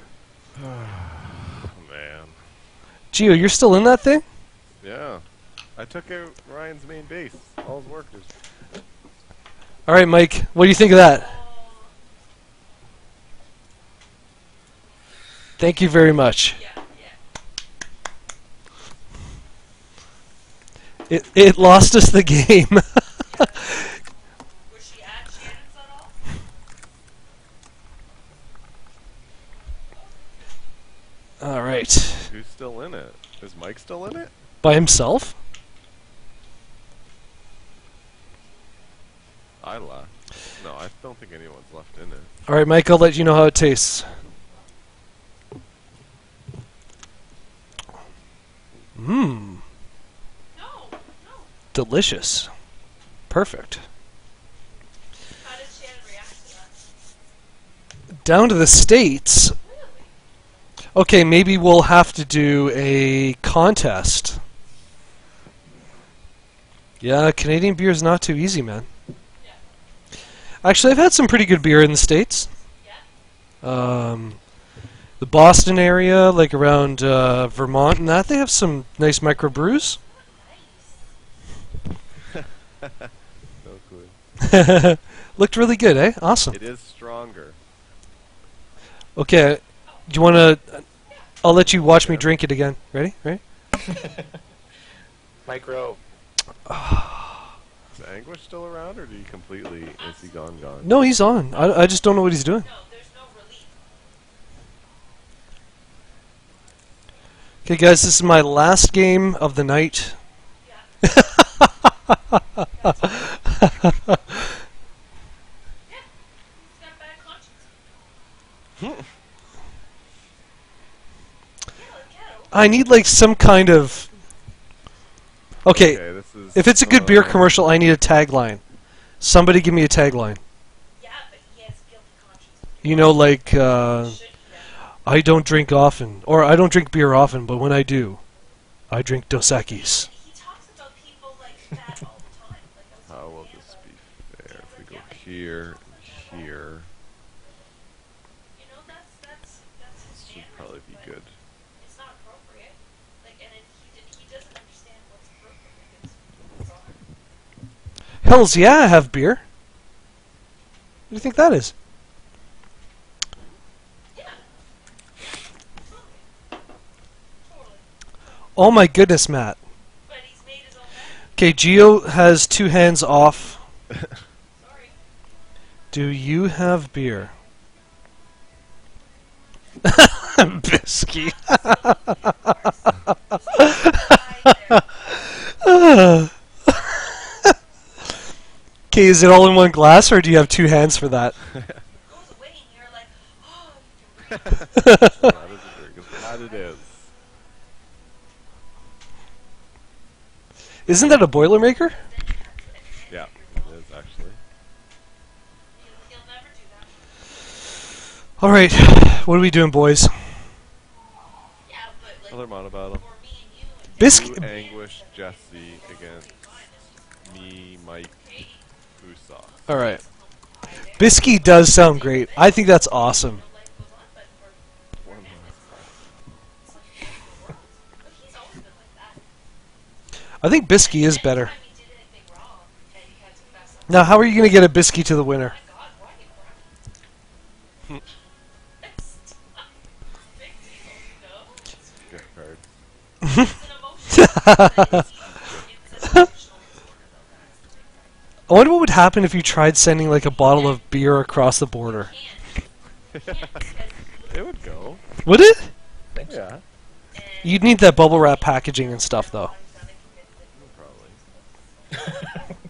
Oh man. Gio, you're still in that thing? Yeah. I took out Ryan's main base. All his workers. All right, Mike. What do you think of that? Thank you very much. Yeah, yeah. It it lost us the game. Was she at Shannon's at all? All right. Who's still in it? Is Mike still in it? By himself? I left. No, I don't think anyone's left in it. All right, Mike. I'll let you know how it tastes. Mmm. No, no. Delicious. Perfect. How did Shannon react to that? Down to the States. Really? Okay, maybe we'll have to do a contest. Yeah, Canadian beer is not too easy, man. Yeah. Actually, I've had some pretty good beer in the States. Yeah. Um, the Boston area, like around uh, Vermont and that, they have some nice microbrews. Nice. No clue. Looked really good, eh? Awesome. It is stronger. Okay, do you want to... I'll let you watch me drink it again. Ready? Ready? Micro. Is Anguish still around, or did he completely... Is he gone, gone? No, he's on. I, I just don't know what he's doing. No, there's no relief. Okay, guys, this is my last game of the night. Yeah. Yeah. He's got a bad conscience. Yeah, like cattle. I need, like, some kind of... Okay, Okay, this is... if it's a good beer uh, commercial, I need a tagline. Somebody give me a tagline. Yeah, but he has guilty conscience. You know, like, uh, Should, yeah. I don't drink often, or I don't drink beer often, but when I do, I drink Dos Equis. He talks about people like that all the time. Like, I was How like, will yeah, this be fair? If we go here and here, you know, that's that's that's his this should standard, probably be but good. It's not appropriate. Like, and it, he did, he doesn't understand what's appropriate. It's, it's all. Hells yeah, I have beer. What do you think that is? Yeah. Totally. Totally. Oh my goodness, Matt. But he's made his own bed. Okay, Gio has two hands off. Sorry. Do you have beer? Bisky. Okay, is it all in one glass, or do you have two hands for that? Goes away and you're like, oh, you can read this. That is a drink. As bad it is. Isn't that a Boilermaker? Yeah, it is actually. He'll, he'll never do that. All right, what are we doing, boys? Yeah, but like, Another MonoBattle. for me and you, and Bisc- You, Anguish, Jesse against me, Mike, Usoff. Alright. Bisky does sound great. I think that's awesome. One more. I think Bisky is better. Now, how are you going to get a Bisky to the winner? Gift card. I wonder what would happen if you tried sending like a bottle of beer across the border. It would go. Would it? Yeah. You'd need that bubble wrap packaging and stuff, though. Probably.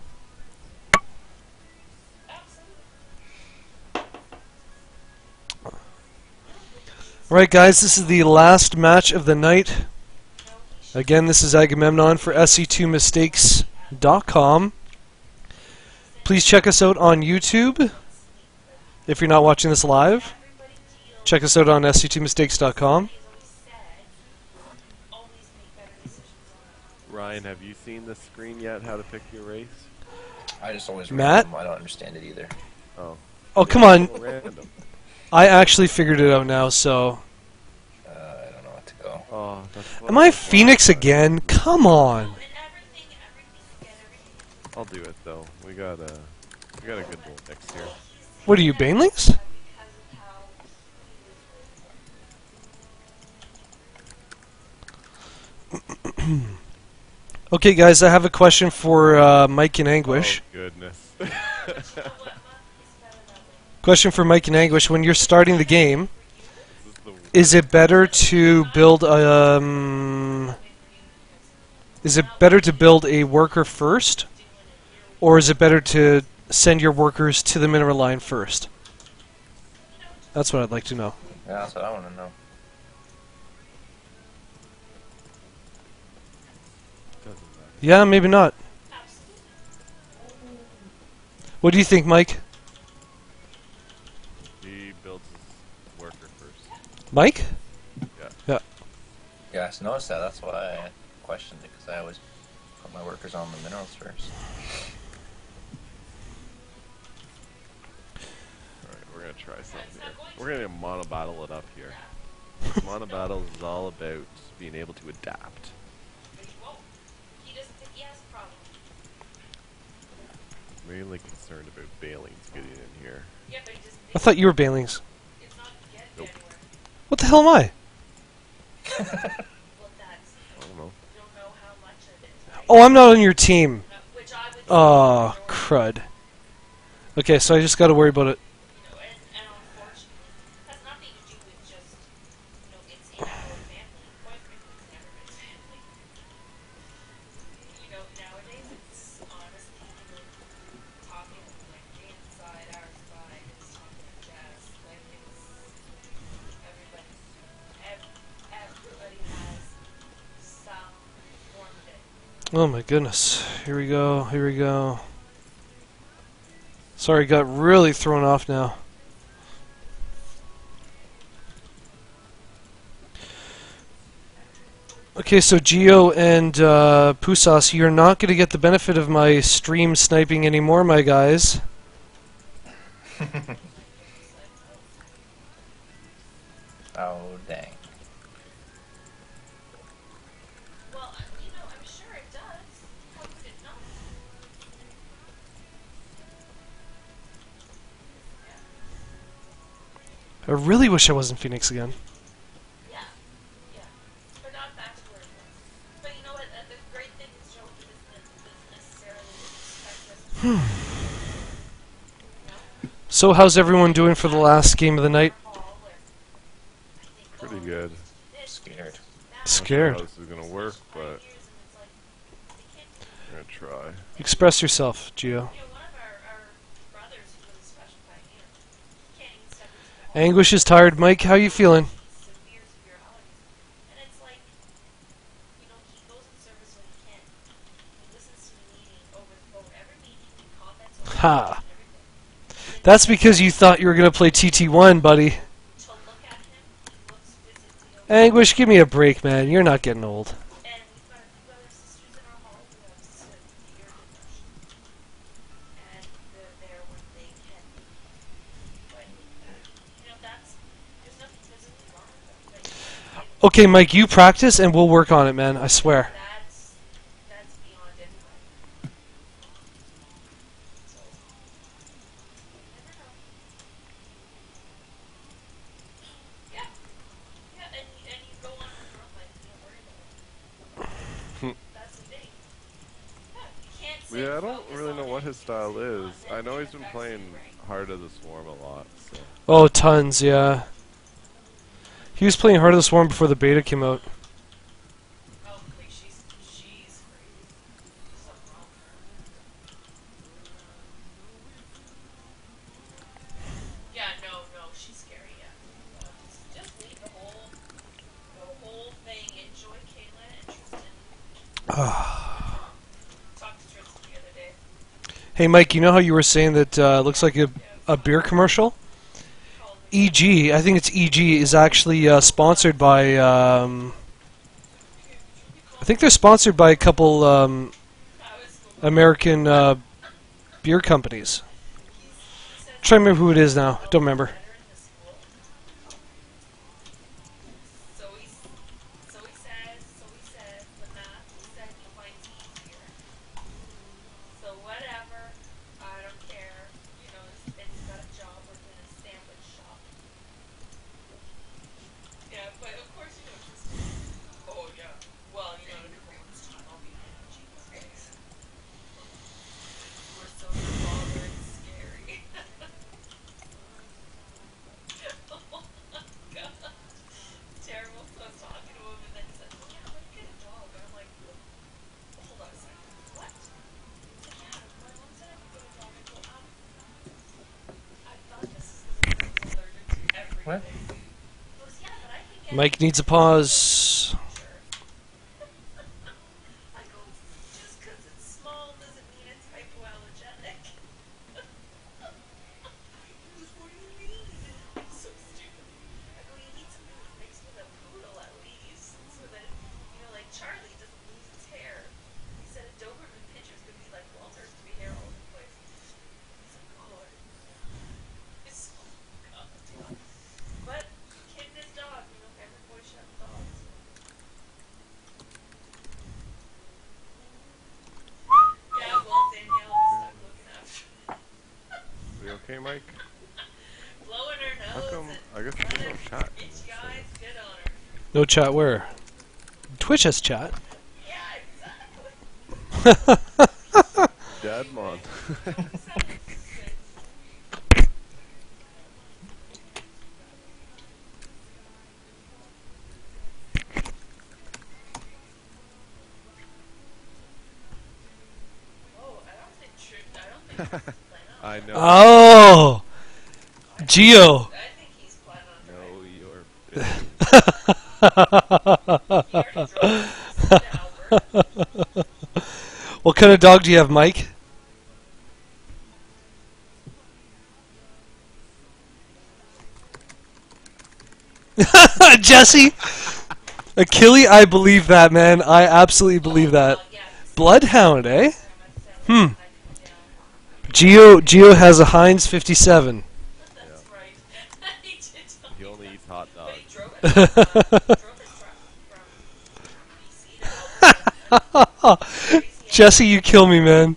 Alright guys, this is the last match of the night. Again, this is Agamemnon for S C two mistakes dot com. Please check us out on YouTube. If you're not watching this live, check us out on S C two mistakes dot com. Ryan, have you seen the screen yet, how to pick your race? I just always Matt? random. I don't understand it either. Oh. Oh, come on. Random. I actually figured it out now, so... Uh, I don't know what to go. Oh, that's what Am I Phoenix again? Come on. I'll do it though. We got a we got a good one next year. What are you, Banelings? Okay, guys, I have a question for uh, Mike and Anguish. Oh goodness. Question for Mike and Anguish. When you're starting the game, This is the is it better to build um is it better to build a worker first, or is it better to send your workers to the mineral line first? That's what I'd like to know. Yeah, that's what I want to know. doesn't matter. Yeah, maybe not. What do you think, Mike? He builds his worker first. Mike? Yeah. Yeah, I noticed that. That's why I questioned it, because I always put my workers on the minerals first. Alright, we're gonna try something here. We're gonna mono-battle it up here. Mono-battles is all about being able to adapt. Mainly concerned about Bailings getting in here. I thought you were Banelings. Nope. What the hell am I? I don't know. Oh, I'm not on your team. Oh, crud. Okay, so I just gotta worry about it. Oh my goodness. Here we go, here we go. Sorry, got really thrown off now. Okay, so Geo and uh, Pusas, you're not going to get the benefit of my stream sniping anymore, my guys. Oh, dang. I really wish I wasn't Phoenix again. So how's everyone doing for the last game of the night? Pretty good. Scared. Scared. Not sure how this is gonna work, but I'm gonna try. Express yourself, Geo. Anguish is tired. Mike, how you feeling? Ha! That's because you thought you were going to play T T one, buddy. Anguish, give me a break, man. You're not getting old. Okay, Mike, you practice and we'll work on it, man. I swear. That's that's beyond anybody. So you never know. Yeah, yeah, and and you go on with your own life. You don't worry about it. That's the thing. Yeah, you can't say Yeah, I don't focus really on know what his anything style single is. and I then know it he's been affects playing your brain. Heart of the Swarm a lot, so. Oh, tons, yeah. He was playing Heart of the Swarm before the beta came out. Oh, like she's she's crazy. There's something wrong with her. Yeah, no, no, she's scary. Yeah, no, just just leave the whole the whole thing. Enjoy Kayla and Tristan. That's it. Talked to Tristan the other day. Hey, Mike, you know how you were saying that uh, looks like a, a beer commercial? He called me. E G, I think it's E G, is actually uh, sponsored by. Um, I think they're sponsored by a couple um, I was school. American uh, beer companies. He's, he says I'm trying to remember who it is now. Don't remember. better in his school. So he so he says so he says the math he said he finds easier. So whatever, I don't care. You know, and he's got a job working in a sandwich shop. Yeah, but of course you know Tristan. Oh yeah. Well, you know, in a couple months' time I'll be managing this place. We're so your father it's scary. Oh my god. It's terrible. So I was talking to him and then he said, oh yeah, I'm gonna get a dog. And I'm like, hold on a second. What? He's like, yeah, my mom said I could get a dog. I go, um, I thought this is because everyone's allergic to What? everything. He goes, yeah, but I can get Mike needs a pause. sure. I go, just because it's small doesn't mean it's hypoallergenic. He goes, what do you mean? I'm so stupid. I go, you need something that mixed with a poodle at least, so that, you know, like Charlie doesn't lose his hair. He said a Doberman pinscher is going to be like Walter's to be hair all over the place. He's like, oh, it's so, God, yeah. But, kid and his dog, you know, every boy should have a dog, so. Yeah, well, Danielle was stuck looking after Are you okay, Mike? blowing her How nose come? and I guess there's no running chat. in itchy this, eyes, uh, good on her. No chat where? Twitch has chat. Yeah, exactly. Dadmon. Exactly. Oh, I don't think Tr- I don't think Tristan's planning on I it. know. Oh! Geo! I think he's planning on No, driving. you're. He already drove us to Alberta. What kind of dog do you have, Mike? Jesse? Achille, I believe that, man. I absolutely believe that. Well, yeah, he's Bloodhound, eh? I'm Hmm. I come down. Geo Geo has a Heinz fifty-seven. That's right. He did tell He me only that. eats hot But dogs. he drove it. Uh, drove his truck from B C to Alberta. I mean, crazy. Jesse, you kill me, man.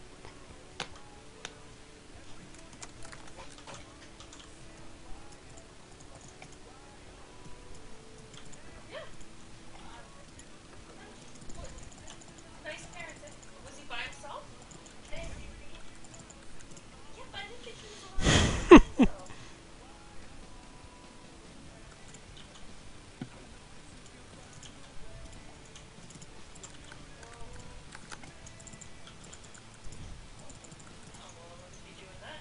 Yeah. Nice parenting. Was he by himself? Hey. Yeah, but I didn't think he was alone. So. Oh, well, I wouldn't be doing that.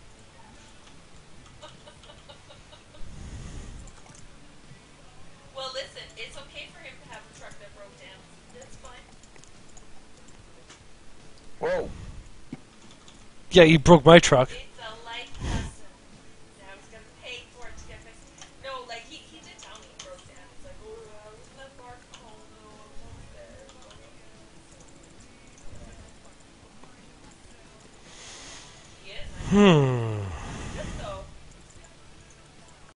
Well, listen, it's okay for him to have a truck that broke down. That's fine. Whoa! Yeah, you broke my truck. It's a life lesson. Now he's gonna pay for it to get fixed. No, like he, he did tell me he broke down. He's like, oh, I was in that bar. Oh no, I was almost there. He is. I know. Hmm.